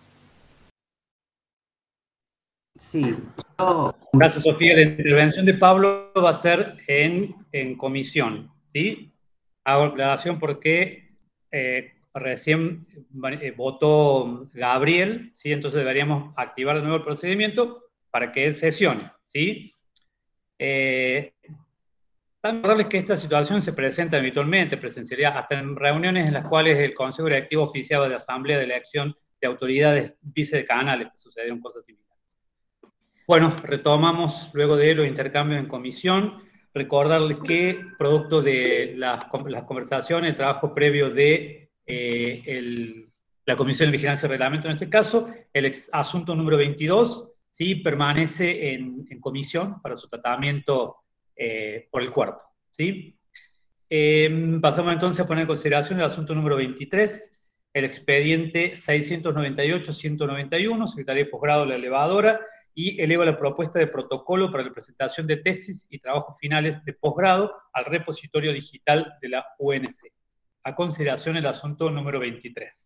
Sí. Yo... Gracias, Sofía. La intervención de Pablo va a ser en, en comisión, ¿sí? Hago aclaración porque eh, recién eh, votó Gabriel, ¿sí? Entonces deberíamos activar de nuevo el procedimiento para que él sesione, ¿sí? Eh, también recordarles que esta situación se presenta habitualmente, presencialidad, hasta en reuniones en las cuales el Consejo Directivo oficiaba de asamblea de elección de autoridades vicedecanales, que sucedieron cosas similares. Bueno, retomamos luego de los intercambios en comisión. Recordarles que, producto de las, las conversaciones, el trabajo previo de eh, el, la Comisión de Vigilancia y Reglamento, en este caso, el ex, asunto número veintidós, ¿sí? Permanece en, en comisión para su tratamiento eh, por el cuerpo, ¿sí? Eh, pasamos entonces a poner en consideración el asunto número veintitrés, el expediente seiscientos noventa y ocho ciento noventa y uno, Secretaría de Posgrado de la Elevadora, y eleva la propuesta de protocolo para la presentación de tesis y trabajos finales de posgrado al repositorio digital de la U N C. A consideración el asunto número veintitrés.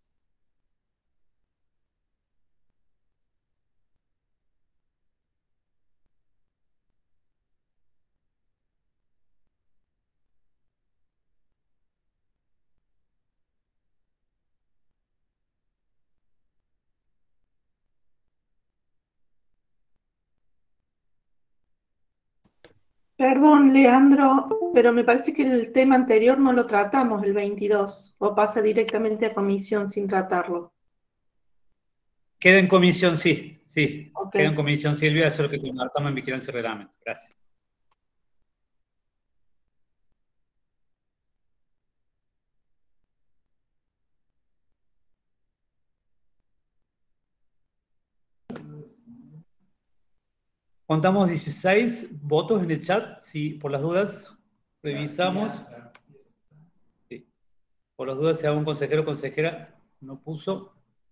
Perdón, Leandro, pero me parece que el tema anterior no lo tratamos, el veintidós, o pasa directamente a comisión sin tratarlo. Queda en comisión, sí, sí. Okay. Queda en comisión, Silvia, eso es lo que conversamos en vigilancia y reglamento. Gracias. Contamos dieciséis votos en el chat, si por las dudas revisamos. Sí. Por las dudas, si algún consejero o consejera no puso.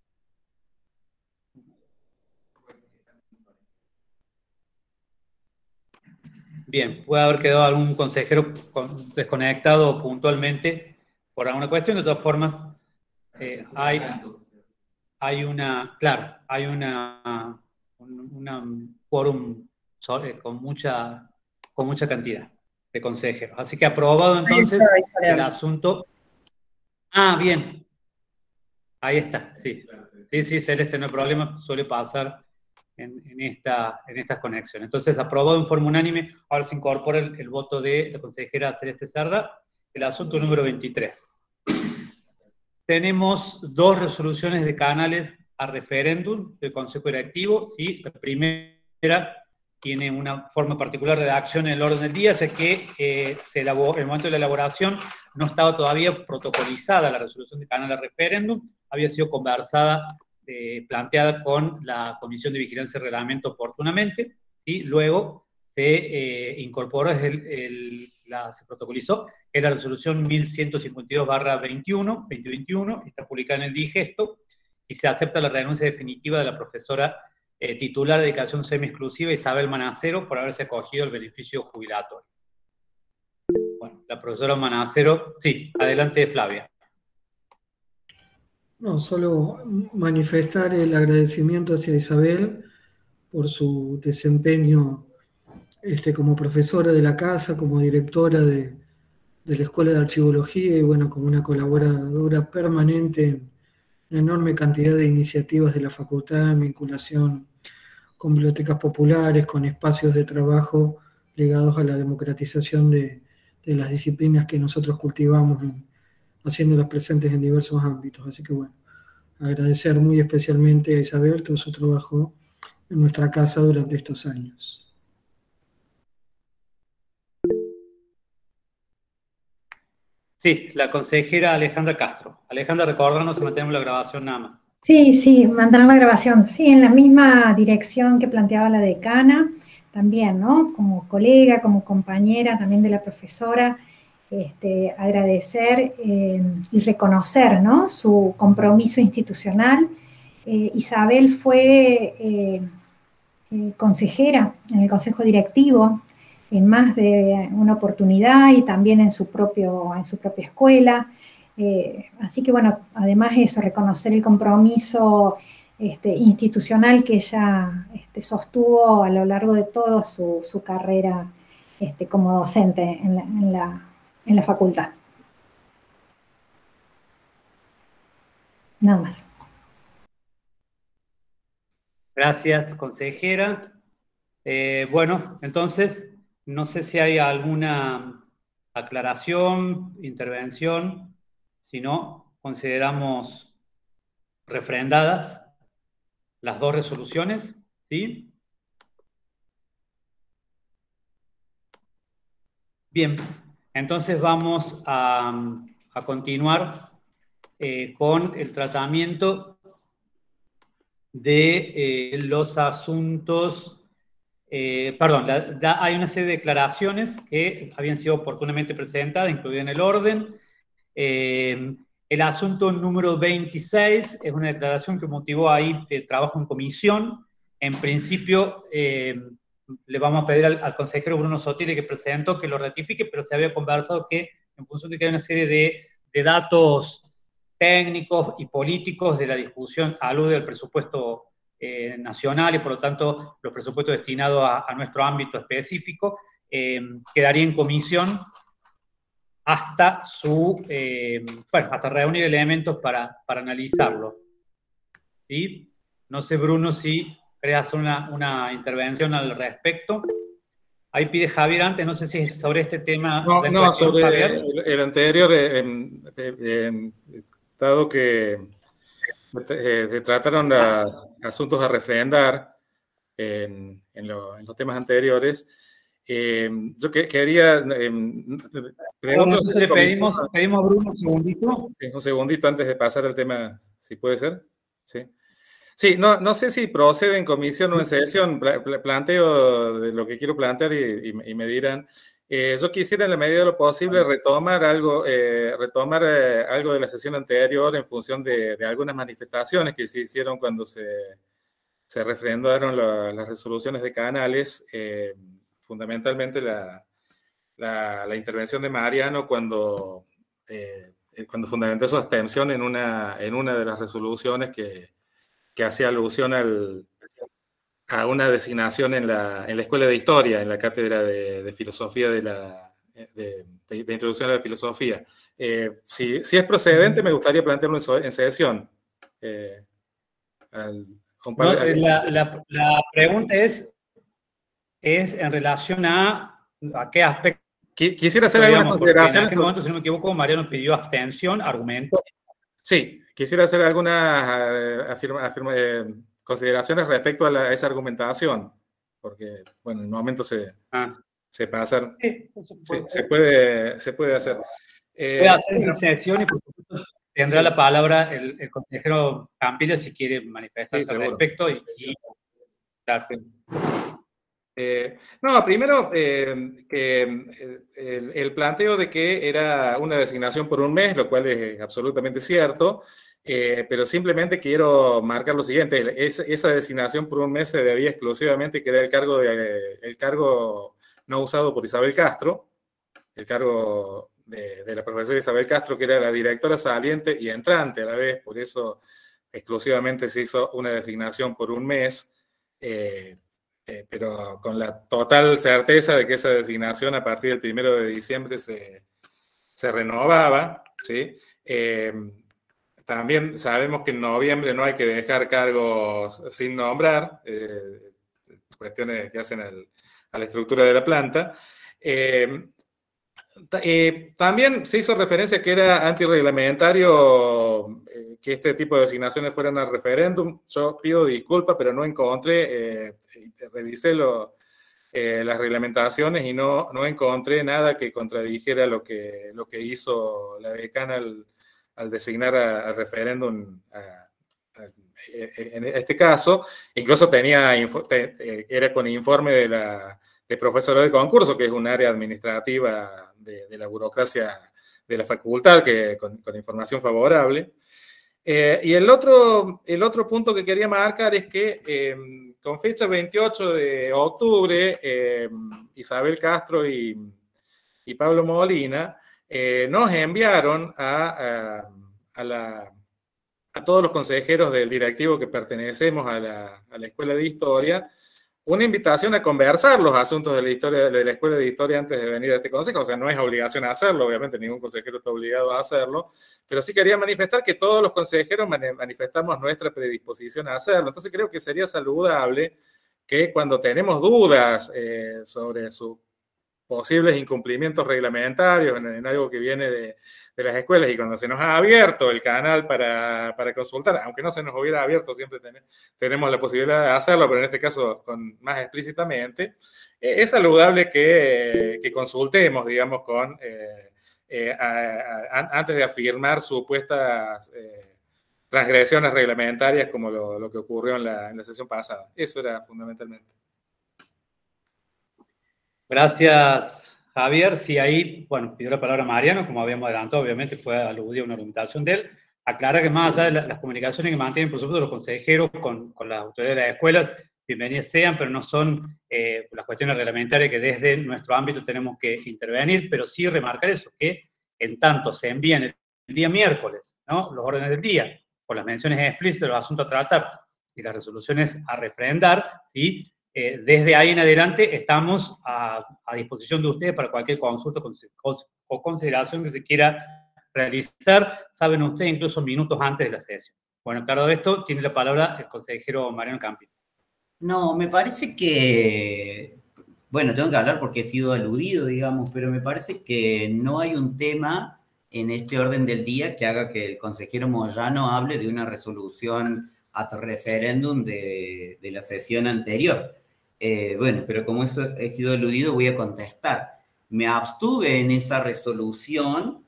Bien, puede haber quedado algún consejero desconectado puntualmente por alguna cuestión. De todas formas, eh, hay, hay una, claro, hay una, una quórum con mucha, con mucha cantidad de consejeros. Así que aprobado entonces el asunto. Ah, bien. Ahí está, sí. Sí, sí, Celeste, no hay problema, suele pasar en, en, esta, en estas conexiones. Entonces, aprobado en forma unánime, ahora se incorpora el, el voto de la consejera Celeste Cerda, el asunto número veintitrés. Tenemos dos resoluciones de canales a referéndum del Consejo Directivo, ¿sí? La primera tiene una forma particular de redacción en el orden del día, ya que eh, se elaboró, en el momento de la elaboración no estaba todavía protocolizada la resolución de canal a referéndum, había sido conversada, eh, planteada con la Comisión de Vigilancia y Reglamento oportunamente, ¿sí? Luego se eh, incorporó, el, el, la, se protocolizó, es la resolución mil ciento cincuenta y dos barra veintiuno, veinte veintiuno, está publicada en el Digesto, y se acepta la renuncia definitiva de la profesora eh, titular de dedicación semi-exclusiva Isabel Manacero por haberse acogido el beneficio jubilatorio. Bueno, la profesora Manacero, sí, adelante Flavia. No, solo manifestar el agradecimiento hacia Isabel por su desempeño este, como profesora de la casa, como directora de, de la Escuela de Archivología y bueno, como una colaboradora permanente en una enorme cantidad de iniciativas de la facultad en vinculación con bibliotecas populares, con espacios de trabajo ligados a la democratización de, de las disciplinas que nosotros cultivamos, en, haciéndolas presentes en diversos ámbitos. Así que bueno, agradecer muy especialmente a Isabel todo su trabajo en nuestra casa durante estos años. Sí, la consejera Alejandra Castro. Alejandra, recordanos si mantenemos la grabación nada más. Sí, sí, mantener la grabación. Sí, en la misma dirección que planteaba la decana, también, ¿no? Como colega, como compañera también de la profesora, este, agradecer eh, y reconocer, ¿no? Su compromiso institucional. Eh, Isabel fue eh, eh, consejera en el Consejo Directivo en más de una oportunidad y también en su, propio, en su propia escuela. Eh, así que, bueno, además eso, reconocer el compromiso este, institucional que ella este, sostuvo a lo largo de toda su, su carrera este, como docente en la, en, la, en la facultad. Nada más. Gracias, consejera. Eh, bueno, entonces, no sé si hay alguna aclaración, intervención. Si no, consideramos refrendadas las dos resoluciones, ¿sí? Bien, entonces vamos a, a continuar eh, con el tratamiento de eh, los asuntos. Eh, perdón, la, la, hay una serie de declaraciones que habían sido oportunamente presentadas, incluidas en el orden. Eh, el asunto número veintiséis es una declaración que motivó ahí el trabajo en comisión. En principio, eh, le vamos a pedir al, al consejero Bruno Sotile que presentó que lo ratifique, pero se había conversado que en función de que hay una serie de, de datos técnicos y políticos de la discusión, alude al presupuesto eh, nacional y por lo tanto los presupuestos destinados a, a nuestro ámbito específico, eh, quedaría en comisión hasta su, eh, bueno, hasta reunir elementos para, para analizarlo. ¿Sí? No sé, Bruno, si querés hacer una, una intervención al respecto. Ahí pide Javier antes, no sé si es sobre este tema. No, de no, cuestión, sobre Javier. el, el anterior, eh, eh, eh, dado que eh, se trataron los asuntos a refrendar en, en, lo, en los temas anteriores, eh, yo que, quería... Eh, Bueno, entonces le pedimos, pedimos a Bruno un segundito. Sí, un segundito antes de pasar al tema, si puede ser. Sí. Sí, no, no sé si procede en comisión o en sesión, planteo de lo que quiero plantear y, y, y me dirán. Eh, yo quisiera en la medida de lo posible retomar algo, eh, retomar eh, algo de la sesión anterior en función de, de algunas manifestaciones que se hicieron cuando se, se refrendaron la, las resoluciones de Canales, eh, fundamentalmente la, la, la intervención de Mariano cuando, eh, cuando fundamentó su abstención en una, en una de las resoluciones que que hacía alusión al, a una designación en la, en la Escuela de Historia, en la Cátedra de, de Filosofía de la de, de, de Introducción a la Filosofía. Eh, si, si es procedente, me gustaría plantearlo en, en sesión. Eh, al, no, la, la, la pregunta es, es en relación a, a qué aspecto. Quisiera hacer algunas consideraciones. En aquel momento, si no me equivoco, Mariano pidió abstención, argumento. Sí, quisiera hacer algunas afirma, afirma, eh, consideraciones respecto a, la, a esa argumentación, porque, bueno, en el momento se, ah. se pasa, sí, se, se, puede, se puede hacer. Eh, puede hacer esa sección y, por supuesto, tendrá sí. la palabra el, el consejero Campilla si quiere manifestarse sí, al respecto. Y, y, claro. Eh, no, primero, eh, que eh, el, el planteo de que era una designación por un mes, lo cual es absolutamente cierto, eh, pero simplemente quiero marcar lo siguiente, es, esa designación por un mes se debía exclusivamente que era el cargo, de, el cargo no usado por Isabel Castro, el cargo de, de la profesora Isabel Castro, que era la directora saliente y entrante a la vez, por eso exclusivamente se hizo una designación por un mes, eh, Eh, pero con la total certeza de que esa designación a partir del primero de diciembre se, se renovaba, ¿sí? Eh, también sabemos que en noviembre no hay que dejar cargos sin nombrar, eh, cuestiones que hacen al, a la estructura de la planta. Eh, eh, también se hizo referencia que era antirreglamentario eh, que este tipo de designaciones fueran al referéndum. Yo pido disculpas, pero no encontré, eh, revisé lo, eh, las reglamentaciones y no, no encontré nada que contradijera lo que, lo que hizo la decana al, al designar al referéndum a, a, en este caso. Incluso tenía, era con informe de la de profesor de concurso, que es un área administrativa de, de la burocracia de la facultad, que, con, con información favorable. Eh, y el otro, el otro punto que quería marcar es que eh, con fecha veintiocho de octubre, eh, Isabel Castro y, y Pablo Molina eh, nos enviaron a, a, a, la, a todos los consejeros del directivo que pertenecemos a la, a la Escuela de Historia una invitación a conversar los asuntos de la historia de la Escuela de Historia antes de venir a este consejo. O sea, no es obligación a hacerlo, obviamente ningún consejero está obligado a hacerlo, pero sí quería manifestar que todos los consejeros manifestamos nuestra predisposición a hacerlo. Entonces creo que sería saludable que cuando tenemos dudas eh, sobre sus posibles incumplimientos reglamentarios en, en algo que viene de, de las escuelas y cuando se nos ha abierto el canal para, para consultar, aunque no se nos hubiera abierto, siempre ten, tenemos la posibilidad de hacerlo, pero en este caso con, más explícitamente, eh, es saludable que, eh, que consultemos, digamos, con eh, eh, a, a, antes de afirmar supuestas eh, transgresiones reglamentarias como lo, lo que ocurrió en la, en la sesión pasada. Eso era fundamentalmente. Gracias, Javier. Sí, ahí, bueno, pidió la palabra Mariano, como habíamos adelantado, obviamente fue aludida una argumentación de él. Aclara que más allá de la, las comunicaciones que mantienen, por supuesto, los consejeros con, con las autoridades de las escuelas, bienvenidas sean, pero no son eh, las cuestiones reglamentarias que desde nuestro ámbito tenemos que intervenir, pero sí remarcar eso, que en tanto se envían el, el día miércoles, ¿no?, los órdenes del día, con las menciones explícitas de los asuntos a tratar y las resoluciones a refrendar, ¿sí?, Eh, desde ahí en adelante estamos a, a disposición de ustedes para cualquier consulta o consideración que se quiera realizar. Saben ustedes incluso minutos antes de la sesión. Bueno, claro de esto, tiene la palabra el consejero Mariano Campi. No, me parece que bueno, tengo que hablar porque he sido aludido, digamos, pero me parece que no hay un tema en este orden del día que haga que el consejero Moyano hable de una resolución ad referéndum de, de la sesión anterior. Eh, bueno, pero como eso he sido aludido, voy a contestar. Me abstuve en esa resolución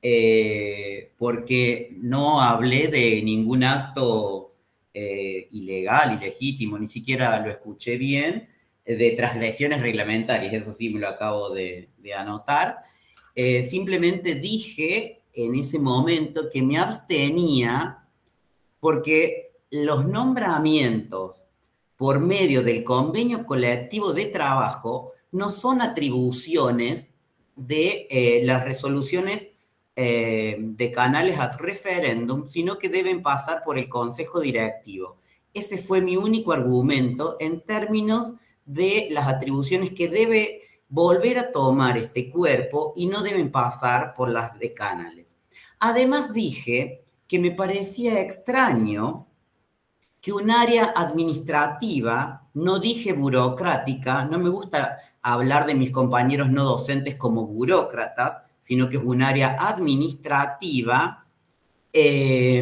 eh, porque no hablé de ningún acto eh, ilegal, ilegítimo, ni siquiera lo escuché bien, de transgresiones reglamentarias, eso sí me lo acabo de, de anotar. Eh, simplemente dije en ese momento que me abstenía porque los nombramientos por medio del convenio colectivo de trabajo no son atribuciones de eh, las resoluciones eh, de canales ad referéndum, sino que deben pasar por el Consejo Directivo. Ese fue mi único argumento en términos de las atribuciones que debe volver a tomar este cuerpo y no deben pasar por las de canales. Además dije que me parecía extraño que un área administrativa, no dije burocrática, no me gusta hablar de mis compañeros no docentes como burócratas, sino que es un área administrativa, eh,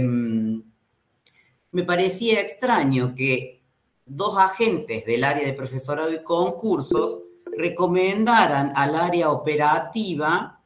me parecía extraño que dos agentes del área de profesorado y concursos recomendaran al área operativa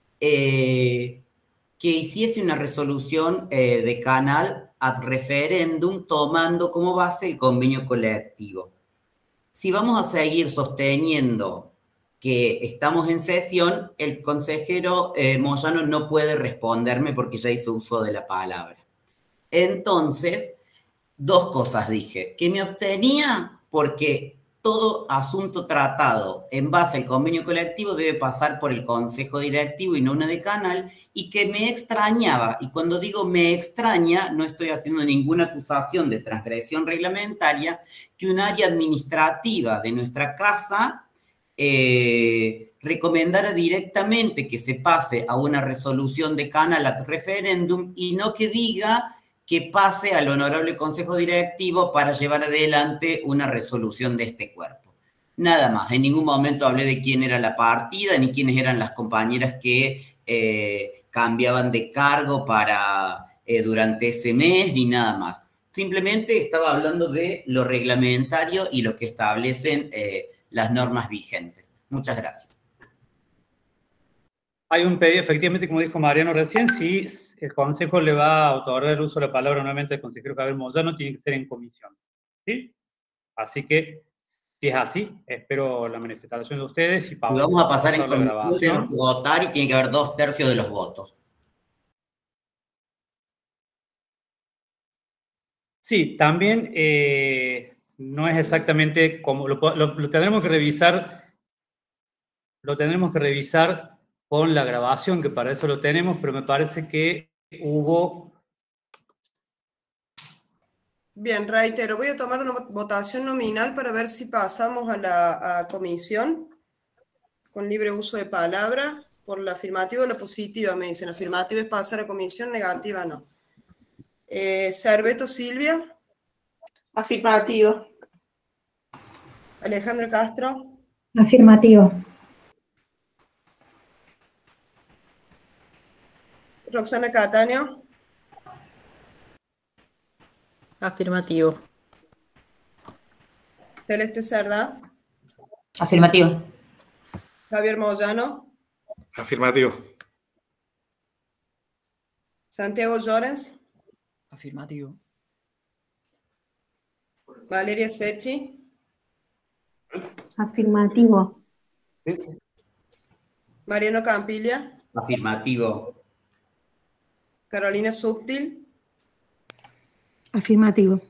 eh, que hiciese una resolución eh, de canal ad referéndum tomando como base el convenio colectivo. Si vamos a seguir sosteniendo que estamos en sesión, el consejero eh, Moyano no puede responderme porque ya hizo uso de la palabra. Entonces, dos cosas dije. Que me abstenía porque todo asunto tratado en base al convenio colectivo debe pasar por el consejo directivo y no una de canal, y que me extrañaba, y cuando digo me extraña, no estoy haciendo ninguna acusación de transgresión reglamentaria, que un área administrativa de nuestra casa eh, recomendara directamente que se pase a una resolución de canal ad referéndum y no que diga que pase al honorable consejo directivo para llevar adelante una resolución de este cuerpo. Nada más, en ningún momento hablé de quién era la partida, ni quiénes eran las compañeras que eh, cambiaban de cargo para, eh, durante ese mes, ni nada más. Simplemente estaba hablando de lo reglamentario y lo que establecen eh, las normas vigentes. Muchas gracias. Hay un pedido, efectivamente, como dijo Mariano recién, si el Consejo le va a otorgar el uso de la palabra nuevamente al consejero Gabriel Moyano, tiene que ser en comisión. ¿Sí? Así que, si es así, espero la manifestación de ustedes. Y Paulo, y vamos a pasar en comisión, tenemos que votar y tiene que haber dos tercios de los votos. Sí, también eh, no es exactamente como, lo, lo, lo tendremos que revisar, lo tendremos que revisar con la grabación, que para eso lo tenemos, pero me parece que hubo... Bien, reitero, voy a tomar una votación nominal para ver si pasamos a la a comisión con libre uso de palabra. Por la afirmativa o la positiva, me dicen. Afirmativa es pasar a comisión, negativa no. Eh, Cerveto Silvia. Afirmativo. Alejandro Castro. Afirmativo. Roxana Cataño. Afirmativo. Celeste Cerda. Afirmativo. Javier Moyano. Afirmativo. Santiago Llorens. Afirmativo. Valeria Secchi. Afirmativo. Mariano Campilla. Afirmativo. Carolina Subtil. Afirmativo.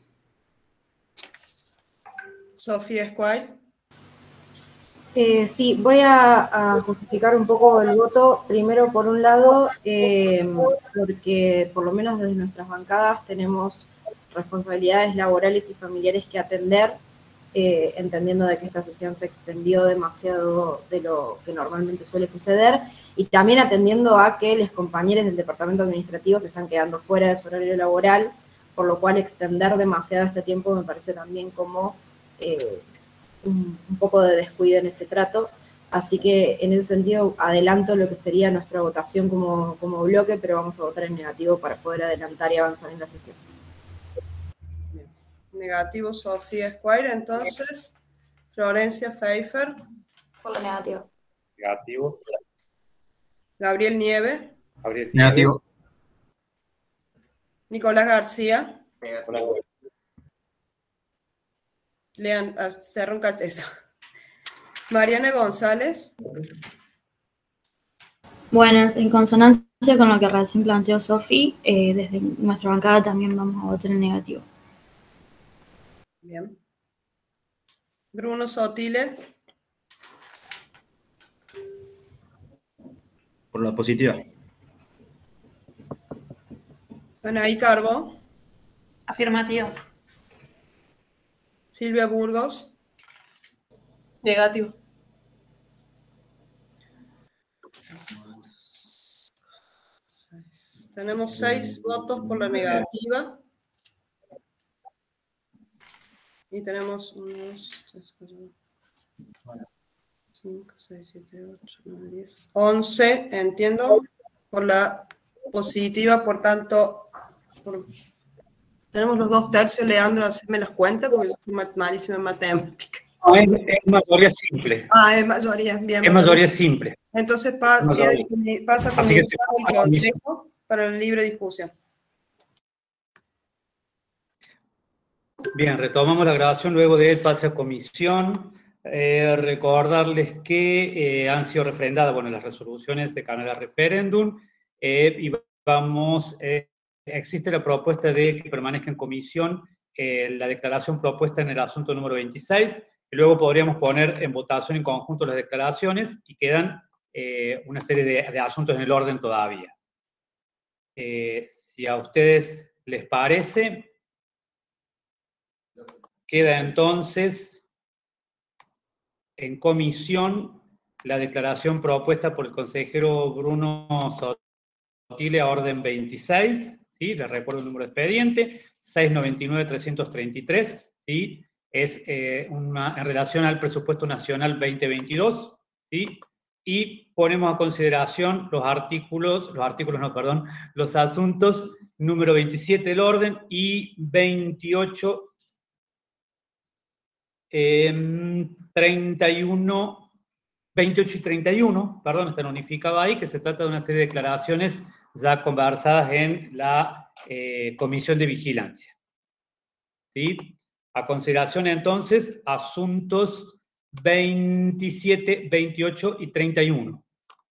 Sofía Esquire. Eh, sí, voy a, a justificar un poco el voto. Primero, por un lado, eh, porque por lo menos desde nuestras bancadas tenemos responsabilidades laborales y familiares que atender, eh, entendiendo de que esta sesión se extendió demasiado de lo que normalmente suele suceder, y también atendiendo a que los compañeros del departamento administrativo se están quedando fuera de su horario laboral, por lo cual extender demasiado este tiempo me parece también como... Eh, un, un poco de descuido en este trato. Así que en ese sentido adelanto lo que sería nuestra votación como, como bloque, pero vamos a votar en negativo para poder adelantar y avanzar en la sesión. Bien. Negativo Sofía Squire, entonces. Florencia Pfeiffer. Por la negativa. Negativo. Gabriel Nieve. Gabriel Negativo. Nicolás García. Negativo. Lean, Cerro Cachezo. Mariana González. Buenas, en consonancia con lo que recién planteó Sofi, eh, desde nuestra bancada también vamos a votar en negativo. Bien. Bruno Sotile. Por la positiva. Anaí Carbo. Afirmativo. Silvia Burgos. Negativo. Tenemos seis votos por la negativa. Y tenemos unos, tres, cuatro, cinco, seis, siete, ocho, nueve, diez, once, entiendo, por la positiva, por tanto, por, tenemos los dos tercios, Leandro, hacerme las cuentas, porque yo soy malísima en matemática. No, es, es mayoría simple. Ah, es mayoría, bien. Es mayoría simple. Entonces pa, Mayoría. queda, pasa con el consejo para la libre discusión. Bien, retomamos la grabación luego del pase a comisión. Eh, recordarles que eh, han sido refrendadas, bueno, las resoluciones de Canadá Referéndum eh, y vamos, eh, existe la propuesta de que permanezca en comisión eh, la declaración propuesta en el asunto número veintiséis, y luego podríamos poner en votación en conjunto las declaraciones y quedan eh, una serie de, de asuntos en el orden todavía. Eh, si a ustedes les parece, queda entonces en comisión la declaración propuesta por el consejero Bruno Sotile a orden veintiséis, ¿sí? Les recuerdo el número de expediente, seiscientos noventa y nueve trescientos treinta y tres, ¿sí? Es eh, una, en relación al presupuesto nacional veinte veintidós, ¿sí? Y ponemos a consideración los artículos, los artículos no, perdón, los asuntos número veintisiete del orden y veintiocho, Eh, treinta y uno, veintiocho y treinta y uno, perdón, están unificados ahí, que se trata de una serie de declaraciones ya conversadas en la eh, Comisión de Vigilancia. ¿Sí? A consideración entonces, asuntos veintisiete, veintiocho y treinta y uno.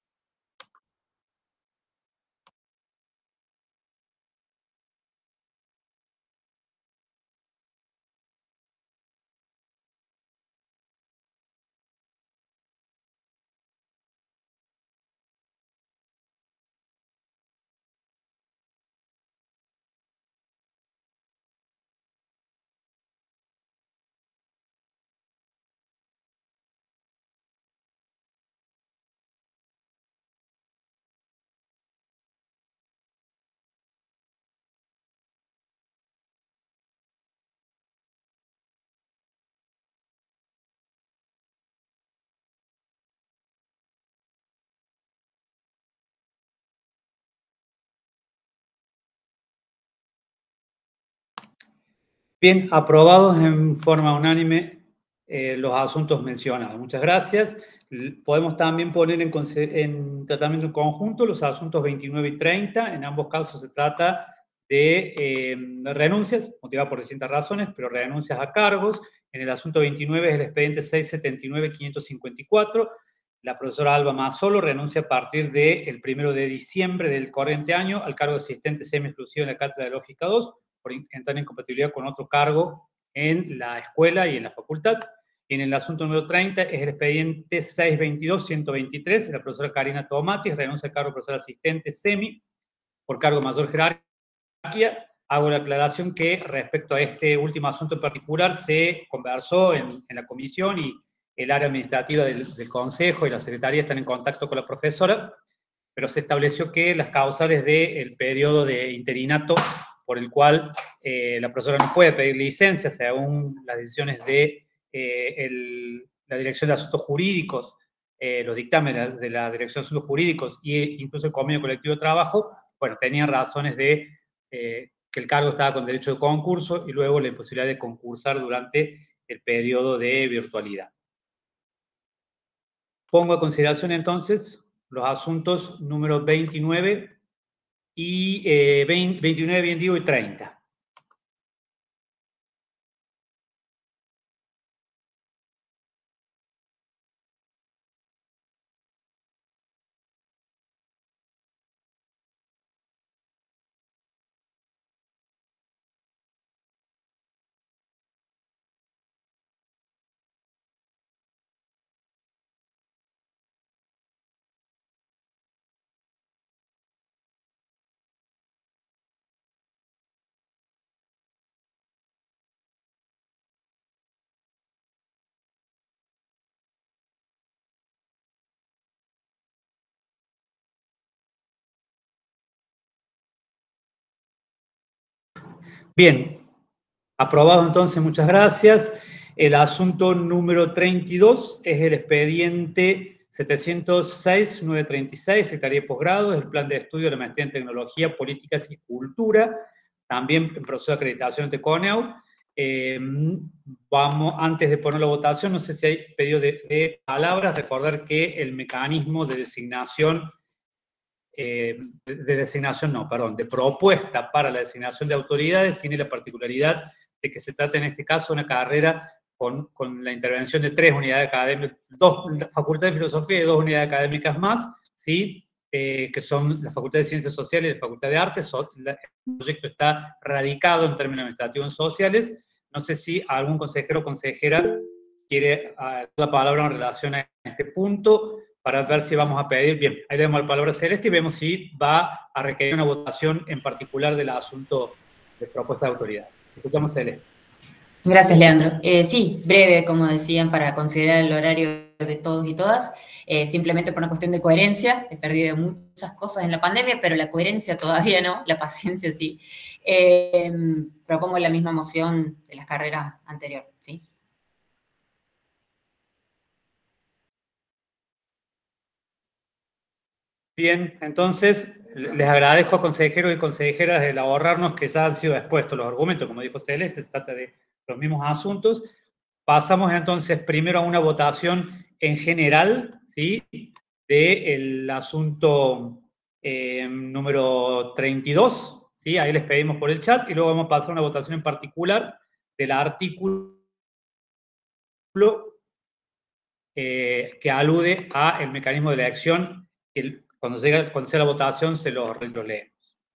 Bien, aprobados en forma unánime eh, los asuntos mencionados. Muchas gracias. Podemos también poner en, en tratamiento en conjunto los asuntos veintinueve y treinta. En ambos casos se trata de eh, renuncias, motivadas por distintas razones, pero renuncias a cargos. En el asunto veintinueve es el expediente seiscientos setenta y nueve quinientos cincuenta y cuatro. La profesora Alba Mazzolo renuncia a partir del primero de diciembre del corriente año al cargo de asistente semi-exclusivo en la Cátedra de Lógica dos, por entrar en incompatibilidad con otro cargo en la escuela y en la facultad. Y en el asunto número treinta es el expediente seiscientos veintidós ciento veintitrés, la profesora Karina Tomatis renuncia al cargo de profesora asistente semi por cargo de mayor jerarquía. Hago la aclaración que respecto a este último asunto en particular se conversó en, en la comisión y el área administrativa del, del consejo y la secretaría están en contacto con la profesora, pero se estableció que las causales del periodo de interinato por el cual eh, la profesora no puede pedir licencia según las decisiones de eh, el, la Dirección de Asuntos Jurídicos, eh, los dictámenes de la Dirección de Asuntos Jurídicos e incluso el Convenio Colectivo de Trabajo, bueno, tenían razones de eh, que el cargo estaba con derecho de concurso y luego la imposibilidad de concursar durante el periodo de virtualidad. Pongo a consideración entonces los asuntos número veintinueve y eh, veinte, veintinueve, veintiuno y treinta. Bien, aprobado entonces, muchas gracias. El asunto número treinta y dos es el expediente setecientos seis mil novecientos treinta y seis, Secretaría de Posgrado, es el plan de estudio de la maestría en Tecnología, Políticas y Cultura, también en proceso de acreditación de CONEAU. Eh, vamos, antes de poner la votación, no sé si hay pedido de, de palabras, recordar que el mecanismo de designación Eh, de, de designación, no, perdón, de propuesta para la designación de autoridades tiene la particularidad de que se trata en este caso de una carrera con, con la intervención de tres unidades académicas, dos facultades de filosofía y dos unidades académicas más, ¿sí? Eh, que son la Facultad de Ciencias Sociales y la Facultad de Artes. El proyecto está radicado en términos administrativos sociales. No sé si algún consejero o consejera quiere uh, la palabra en relación a este punto, para ver si vamos a pedir, bien, ahí le damos la palabra a Celeste y vemos si va a requerir una votación en particular del asunto de propuesta de autoridad. Escuchamos a Celeste. Gracias, Leandro. Eh, sí, breve, como decían, para considerar el horario de todos y todas, eh, simplemente por una cuestión de coherencia. He perdido muchas cosas en la pandemia, pero la coherencia todavía no, la paciencia sí. Eh, propongo la misma moción de las carreras anteriores, ¿sí? Bien, entonces les agradezco a consejeros y consejeras el ahorrarnos que ya han sido expuestos los argumentos, como dijo Celeste, se trata de los mismos asuntos. Pasamos entonces primero a una votación en general, ¿sí? Del asunto eh, número treinta y dos, ¿sí? Ahí les pedimos por el chat y luego vamos a pasar a una votación en particular del artículo eh, que alude al mecanismo de la elección que el Cuando, llega, cuando sea la votación, se lo, lo leemos.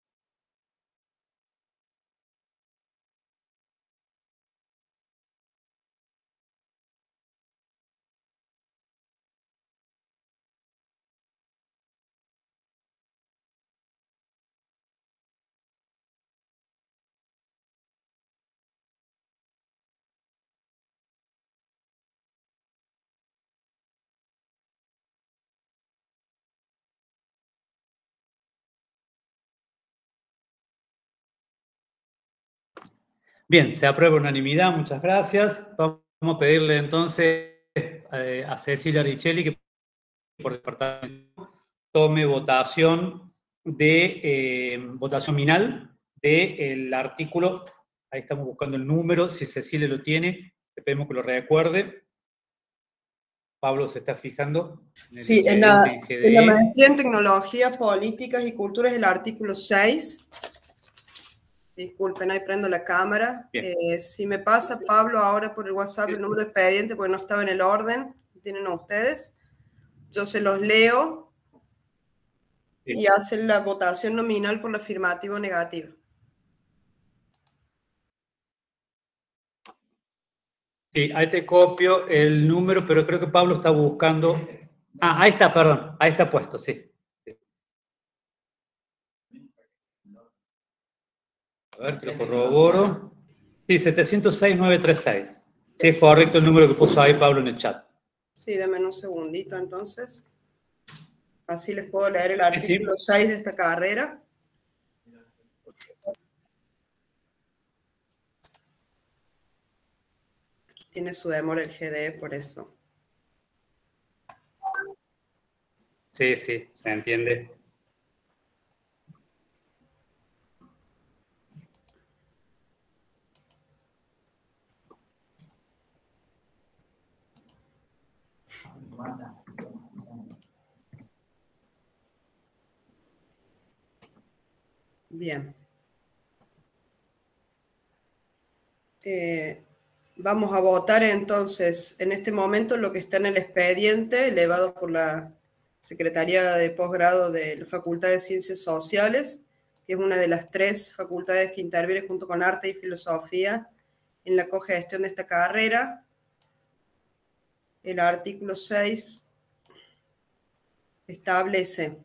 Bien, se aprueba unanimidad, muchas gracias. Vamos a pedirle entonces eh, a Cecilia Richelli que por departamento tome votación de eh, votación nominal del artículo. Ahí estamos buscando el número, si Cecilia lo tiene, le pedimos que lo recuerde. Pablo se está fijando. En el sí, en la, en la maestría en Tecnología, Políticas y Cultura es el artículo seis. Disculpen, ahí prendo la cámara. Eh, si me pasa, Pablo, ahora por el WhatsApp el número de expediente, porque no estaba en el orden, tienen a ustedes. Yo se los leo sí. Y hacen la votación nominal por la afirmativa o negativa. Sí, ahí te copio el número, pero creo que Pablo está buscando... Ah, ahí está, perdón, ahí está puesto, sí. A ver, que lo corroboro. Sí, setecientos seis mil novecientos treinta y seis. Sí, es correcto el número que puso ahí Pablo en el chat. Sí, dame un segundito entonces. Así les puedo leer el artículo sí, sí. seis de esta carrera. Tiene su demora el G D E por eso. Sí, sí, se entiende. Bien. Eh, vamos a votar entonces en este momento lo que está en el expediente elevado por la Secretaría de Posgrado de la Facultad de Ciencias Sociales, que es una de las tres facultades que interviene junto con Arte y Filosofía en la cogestión de esta carrera. El artículo seis establece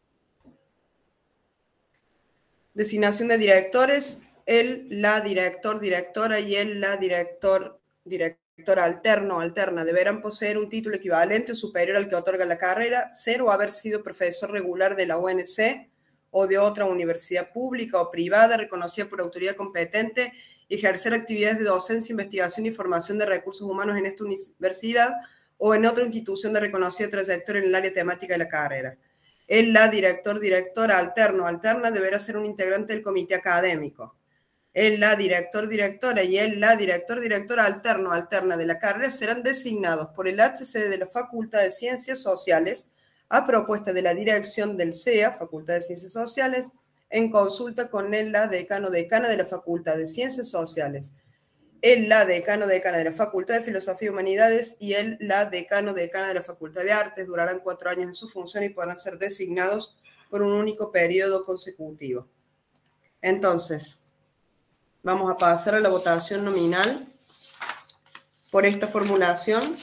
designación de directores, el, la director, directora y el, la director, director alterno, alterna deberán poseer un título equivalente o superior al que otorga la carrera, ser o haber sido profesor regular de la U N C o de otra universidad pública o privada reconocida por autoridad competente y ejercer actividades de docencia, investigación y formación de recursos humanos en esta universidad o en otra institución de reconocida trayectoria en el área temática de la carrera. El, la director, directora, alterno, alterna deberá ser un integrante del comité académico. El, la director, directora y el, la director, directora, alterno, alterna de la carrera serán designados por el H C de la Facultad de Ciencias Sociales a propuesta de la dirección del C E A, Facultad de Ciencias Sociales, en consulta con el, la decano, decana de la Facultad de Ciencias Sociales, el, la decano, decana de la Facultad de Filosofía y Humanidades y el, la decano, decana de la Facultad de Artes. Durarán cuatro años en su función y podrán ser designados por un único periodo consecutivo. Entonces, vamos a pasar a la votación nominal por esta formulación.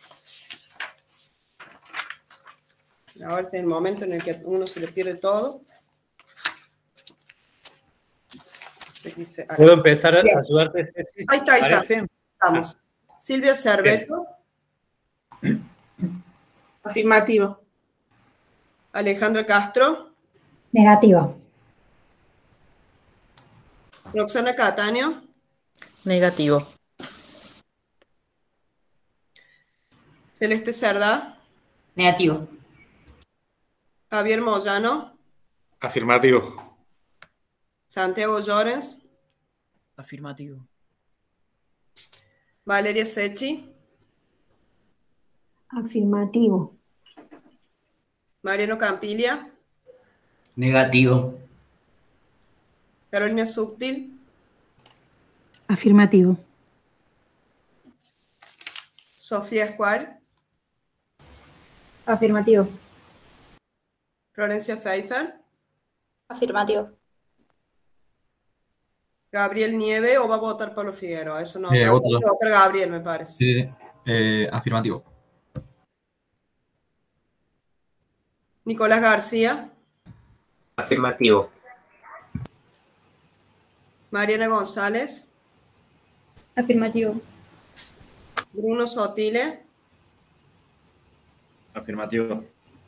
Ahora este es el momento en el que uno se le pierde todo. ¿Puedo empezar a ayudarte, Ceci? Ahí está, ahí está. Vamos. Silvia Cerveto. Afirmativo. Alejandra Castro. Negativo. Roxana Cataño. Negativo. Celeste Cerdá. Negativo. Javier Moyano. Afirmativo. Santiago Llorens. Afirmativo. Valeria Secchi. Afirmativo. Mariano Campilia. Negativo. Carolina Subtil. Afirmativo. Sofía Escual. Afirmativo. Florencia Pfeiffer. Afirmativo. Gabriel Nieve, o va a votar Pablo Figueroa. Eso no. Eh, va a voto yo. votar Gabriel, me parece. Sí, sí, sí. Eh, afirmativo. Nicolás García. Afirmativo. Mariana González. Afirmativo. Bruno Sotile. Afirmativo.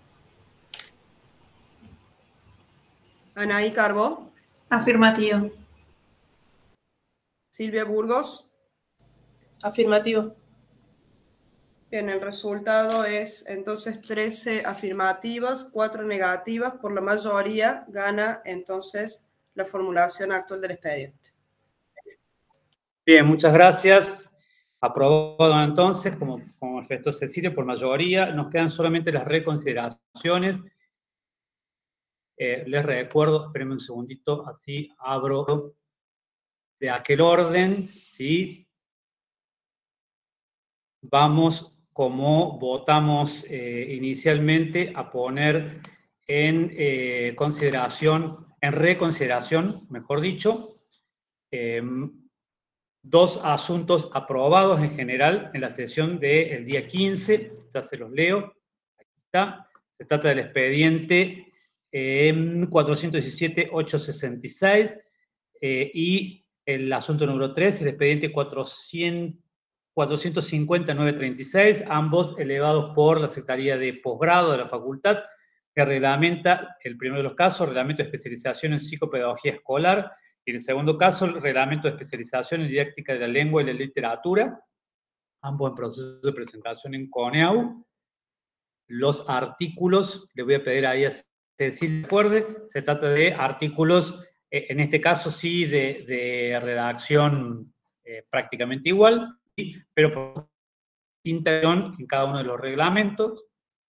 Anaí Carbó. Afirmativo. Silvia Burgos. Afirmativo. Bien, el resultado es entonces trece afirmativas, cuatro negativas. Por la mayoría gana entonces la formulación actual del expediente. Bien, muchas gracias. Aprobado entonces, como, como manifestó Cecilia, por mayoría. Nos quedan solamente las reconsideraciones. Eh, les recuerdo, espérenme un segundito, así abro de aquel orden, ¿sí? Vamos, como votamos eh, inicialmente, a poner en eh, consideración, en reconsideración, mejor dicho, eh, dos asuntos aprobados en general en la sesión del día quince, ya se los leo, aquí está, se trata del expediente eh, cuatrocientos diecisiete punto ochocientos sesenta y seis eh, y el asunto número tres, el expediente cuatrocientos cincuenta punto novecientos treinta y seis, ambos elevados por la Secretaría de Posgrado de la Facultad, que reglamenta, el primero de los casos, reglamento de especialización en psicopedagogía escolar, y en el segundo caso, el reglamento de especialización en didáctica de la lengua y la literatura. ambos en proceso de presentación en CONEAU. Los artículos, le voy a pedir ahí a Cecilia, recuerde, se trata de artículos, eh, en este caso sí, de, de redacción eh, prácticamente igual, ¿sí? Pero por distinción en cada uno de los reglamentos.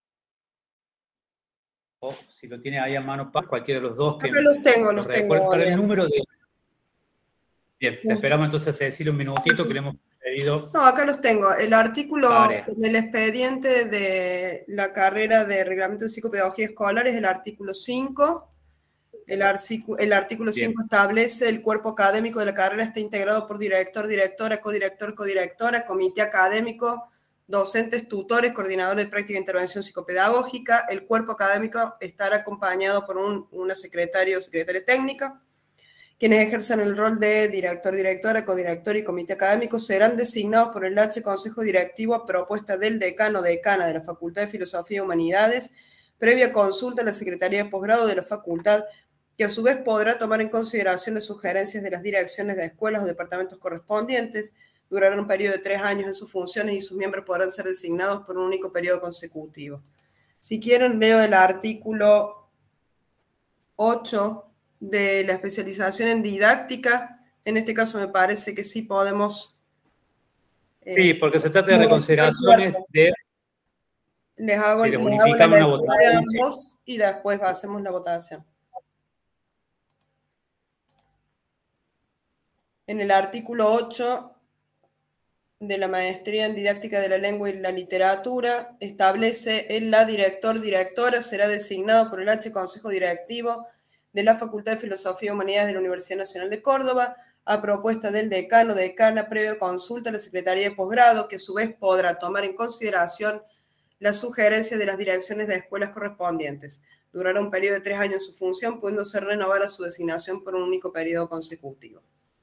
O si lo tiene ahí a mano, para cualquiera de los dos. Que Acá los tengo, los tengo. Para el número de... Bien, te esperamos entonces a Cecilia un minutito que le hemos pedido. No, acá los tengo. El artículo vale. del expediente de la carrera de Reglamento de Psicopedagogía Escolar es el artículo cinco. El, el artículo Bien. cinco establece el cuerpo académico de la carrera está integrado por director, directora, codirector, codirectora, comité académico, docentes, tutores, coordinadores de práctica de intervención psicopedagógica. El cuerpo académico estará acompañado por un, una secretaria o secretaria técnica. Quienes ejerzan el rol de director, directora, codirector y comité académico serán designados por el H Consejo Directivo a propuesta del decano o decana de la Facultad de Filosofía y Humanidades, previa consulta a la Secretaría de Posgrado de la Facultad, que a su vez podrá tomar en consideración las sugerencias de las direcciones de escuelas o departamentos correspondientes. Durará un periodo de tres años en sus funciones y sus miembros podrán ser designados por un único periodo consecutivo. Si quieren, leo el artículo ocho de la especialización en didáctica. En este caso me parece que sí podemos... Eh, sí, porque se trata de reconsideraciones de... Les hago, si le les hago la una lectura votación, de ambos sí. Y después hacemos la votación. En el artículo ocho de la Maestría en Didáctica de la Lengua y la Literatura establece el la director, directora será designado por el H Consejo Directivo de la Facultad de Filosofía y Humanidades de la Universidad Nacional de Córdoba, a propuesta del decano o decana, previa consulta a la Secretaría de Posgrado, que a su vez podrá tomar en consideración las sugerencias de las direcciones de escuelas correspondientes. Durará un periodo de tres años en su función, pudiéndose renovar a su designación por un único periodo consecutivo.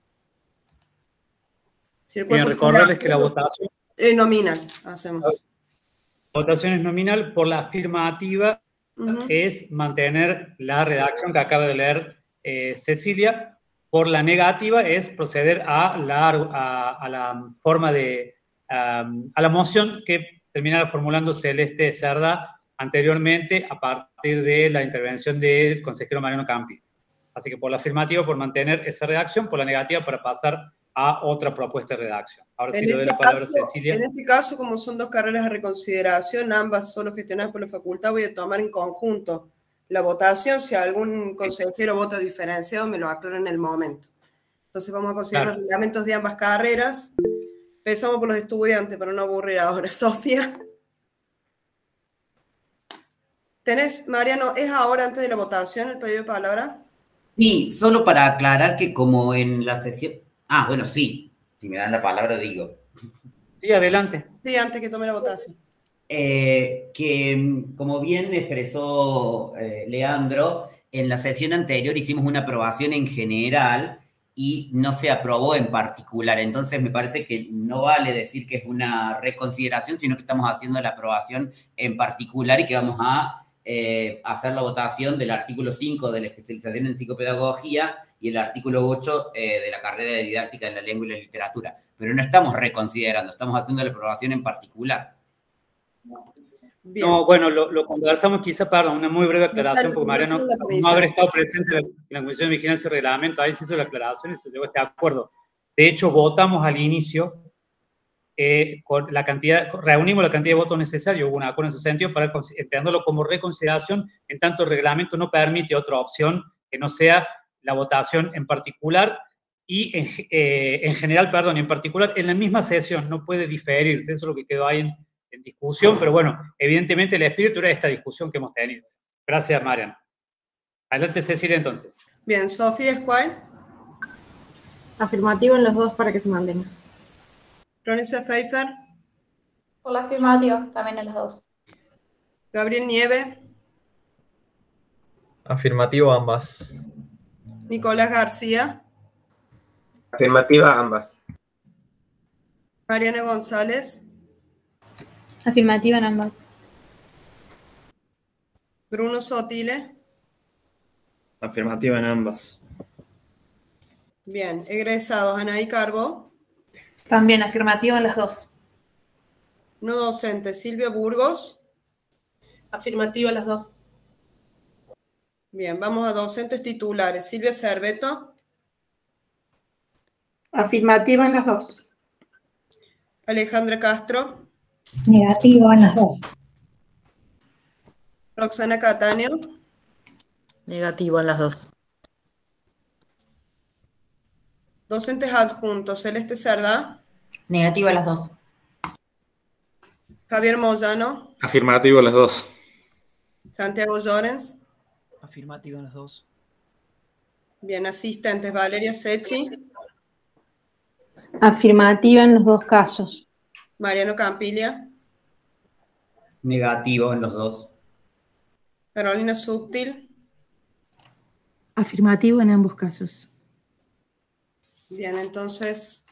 Si el Bien, recordarles que la votación... Es nominal, hacemos. La votación es nominal. Por la afirmativa uh-huh. es mantener la redacción que acaba de leer eh, Cecilia. Por la negativa es proceder a la, a, a la forma de... A, a la moción que terminara formulando Celeste Cerda anteriormente a partir de la intervención del consejero Mariano Campi. Así que por la afirmativa, por mantener esa redacción, por la negativa, para pasar a otra propuesta de redacción. Ahora sí le doy la palabra a Cecilia. En este caso, como son dos carreras de reconsideración, ambas solo gestionadas por la facultad, voy a tomar en conjunto la votación. Si algún consejero vota diferenciado, me lo aclaro en el momento. Entonces vamos a considerar claro. los reglamentos de ambas carreras. Empezamos por los estudiantes, para no aburrir ahora. Sofía. ¿Tenés, Mariano, es ahora antes de la votación el pedido de palabra? Sí, solo para aclarar que como en la sesión... Ah, bueno, sí. Si me dan la palabra, digo. Sí, adelante. Sí, antes que tome la votación. Eh, que, como bien expresó eh, Leandro, en la sesión anterior hicimos una aprobación en general y no se aprobó en particular. Entonces, me parece que no vale decir que es una reconsideración, sino que estamos haciendo la aprobación en particular y que vamos a eh, hacer la votación del artículo cinco de la especialización en psicopedagogía y el artículo ocho eh, de la carrera de didáctica de la lengua y la literatura. Pero no estamos reconsiderando, estamos haciendo la aprobación en particular. Bien. No, bueno, lo, lo conversamos quizá para una muy breve aclaración, porque Mariano no habrá estado presente en la, la Comisión de Vigilancia y Reglamento, ahí se hizo la aclaración y se llegó a este acuerdo. De hecho, votamos al inicio eh, con la cantidad, reunimos la cantidad de votos necesarios, hubo un acuerdo en ese sentido, para entenderlo como reconsideración, en tanto el reglamento no permite otra opción que no sea la votación en particular y en, eh, en general, perdón, en particular en la misma sesión, no puede diferirse, eso es lo que quedó ahí en, en discusión, pero bueno, evidentemente el espíritu era esta discusión que hemos tenido. Gracias, Marian. Adelante, Cecilia, entonces. Bien, Sofía Esquire. Afirmativo en los dos para que se mantenga. Florencia Pfeiffer. Por la afirmativa, también en los dos. Gabriel Nieve. Afirmativo ambas. Nicolás García. Afirmativa ambas. Mariana González. Afirmativa en ambas. Bruno Sotile. Afirmativa en ambas. Bien, egresados. Anaí Carbo. También afirmativa en las dos. No docente, Silvia Burgos. Afirmativa las dos. Bien, vamos a docentes titulares. Silvia Cerveto. Afirmativa en las dos. Alejandra Castro. Negativo en las dos. Roxana Cataño. Negativo en las dos. Docentes adjuntos, Celeste Cerdá. Negativo a las dos. Javier Moyano. Afirmativo las dos. Santiago Llorens. Afirmativo en las dos. Bien, asistentes, Valeria Sechi. Afirmativa en los dos casos. Mariano Campiglia. Negativo en los dos. Carolina Subtil. Afirmativo en ambos casos. Bien, entonces,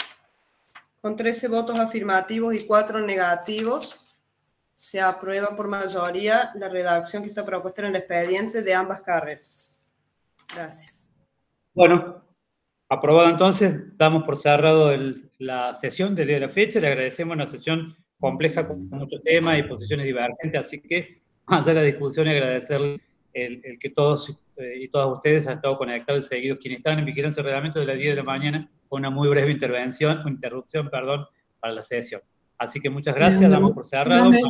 con trece votos afirmativos y cuatro negativos, se aprueba por mayoría la redacción que está propuesta en el expediente de ambas carreras. Gracias. Bueno, aprobado entonces, damos por cerrado el, la sesión del día de la fecha. Le agradecemos una sesión compleja con muchos temas y posiciones divergentes, así que, más allá de la discusión, y agradecerle el, el que todos eh, y todas ustedes han estado conectados y seguidos, quienes estaban en vigilancia del reglamento de las diez de la mañana, con una muy breve intervención, o interrupción, perdón, para la sesión. Así que muchas gracias, Bien, damos por cerrado. dame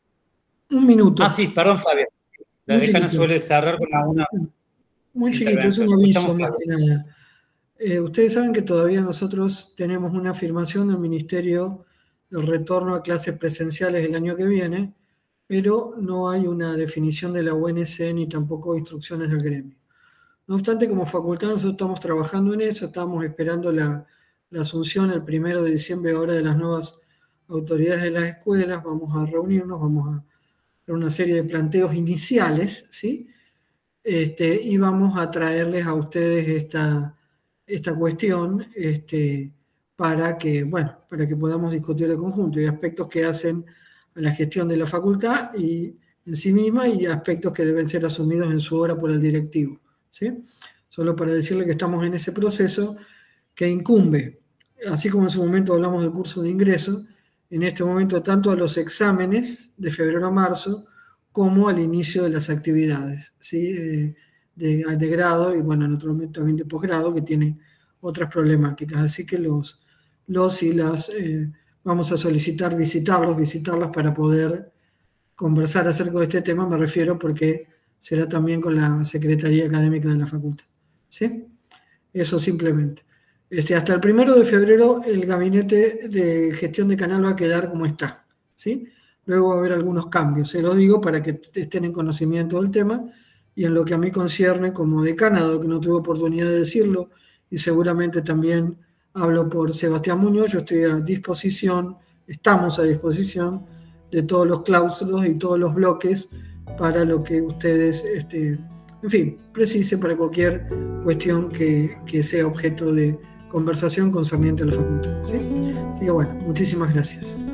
un minuto. Ah, sí, perdón, Fabio. La Muy decana chiquito. suele cerrar con alguna Muy chiquito, es un aviso más que nada. Eh, ustedes saben que todavía nosotros tenemos una afirmación del Ministerio del retorno a clases presenciales el año que viene, pero no hay una definición de la U N C ni tampoco instrucciones del gremio. No obstante, como facultad nosotros estamos trabajando en eso, estamos esperando la, la asunción el primero de diciembre ahora de las nuevas autoridades de las escuelas, vamos a reunirnos, vamos a hacer una serie de planteos iniciales, ¿sí? Este, y vamos a traerles a ustedes esta, esta cuestión este, para que, bueno, para que podamos discutir de conjunto. Hay aspectos que hacen a la gestión de la facultad y en sí misma y aspectos que deben ser asumidos en su hora por el directivo, ¿sí? Solo para decirle que estamos en ese proceso que incumbe, así como en su momento hablamos del curso de ingreso, en este momento tanto a los exámenes de febrero a marzo como al inicio de las actividades, ¿sí? de, de, de grado y, bueno, naturalmente también de posgrado, que tiene otras problemáticas. Así que los, los y las eh, vamos a solicitar visitarlos, visitarlas para poder conversar acerca de este tema, me refiero porque será también con la Secretaría Académica de la Facultad, ¿sí? Eso simplemente. Este, hasta el primero de febrero el gabinete de gestión de canal va a quedar como está, ¿sí? Luego va a haber algunos cambios, se lo digo para que estén en conocimiento del tema, y en lo que a mí concierne como decanado, que no tuve oportunidad de decirlo, y seguramente también hablo por Sebastián Muñoz, yo estoy a disposición, estamos a disposición de todos los claustros y todos los bloques para lo que ustedes, este, en fin, precisen para cualquier cuestión que, que sea objeto de conversación concerniente a la facultad, ¿sí? Así que bueno, muchísimas gracias.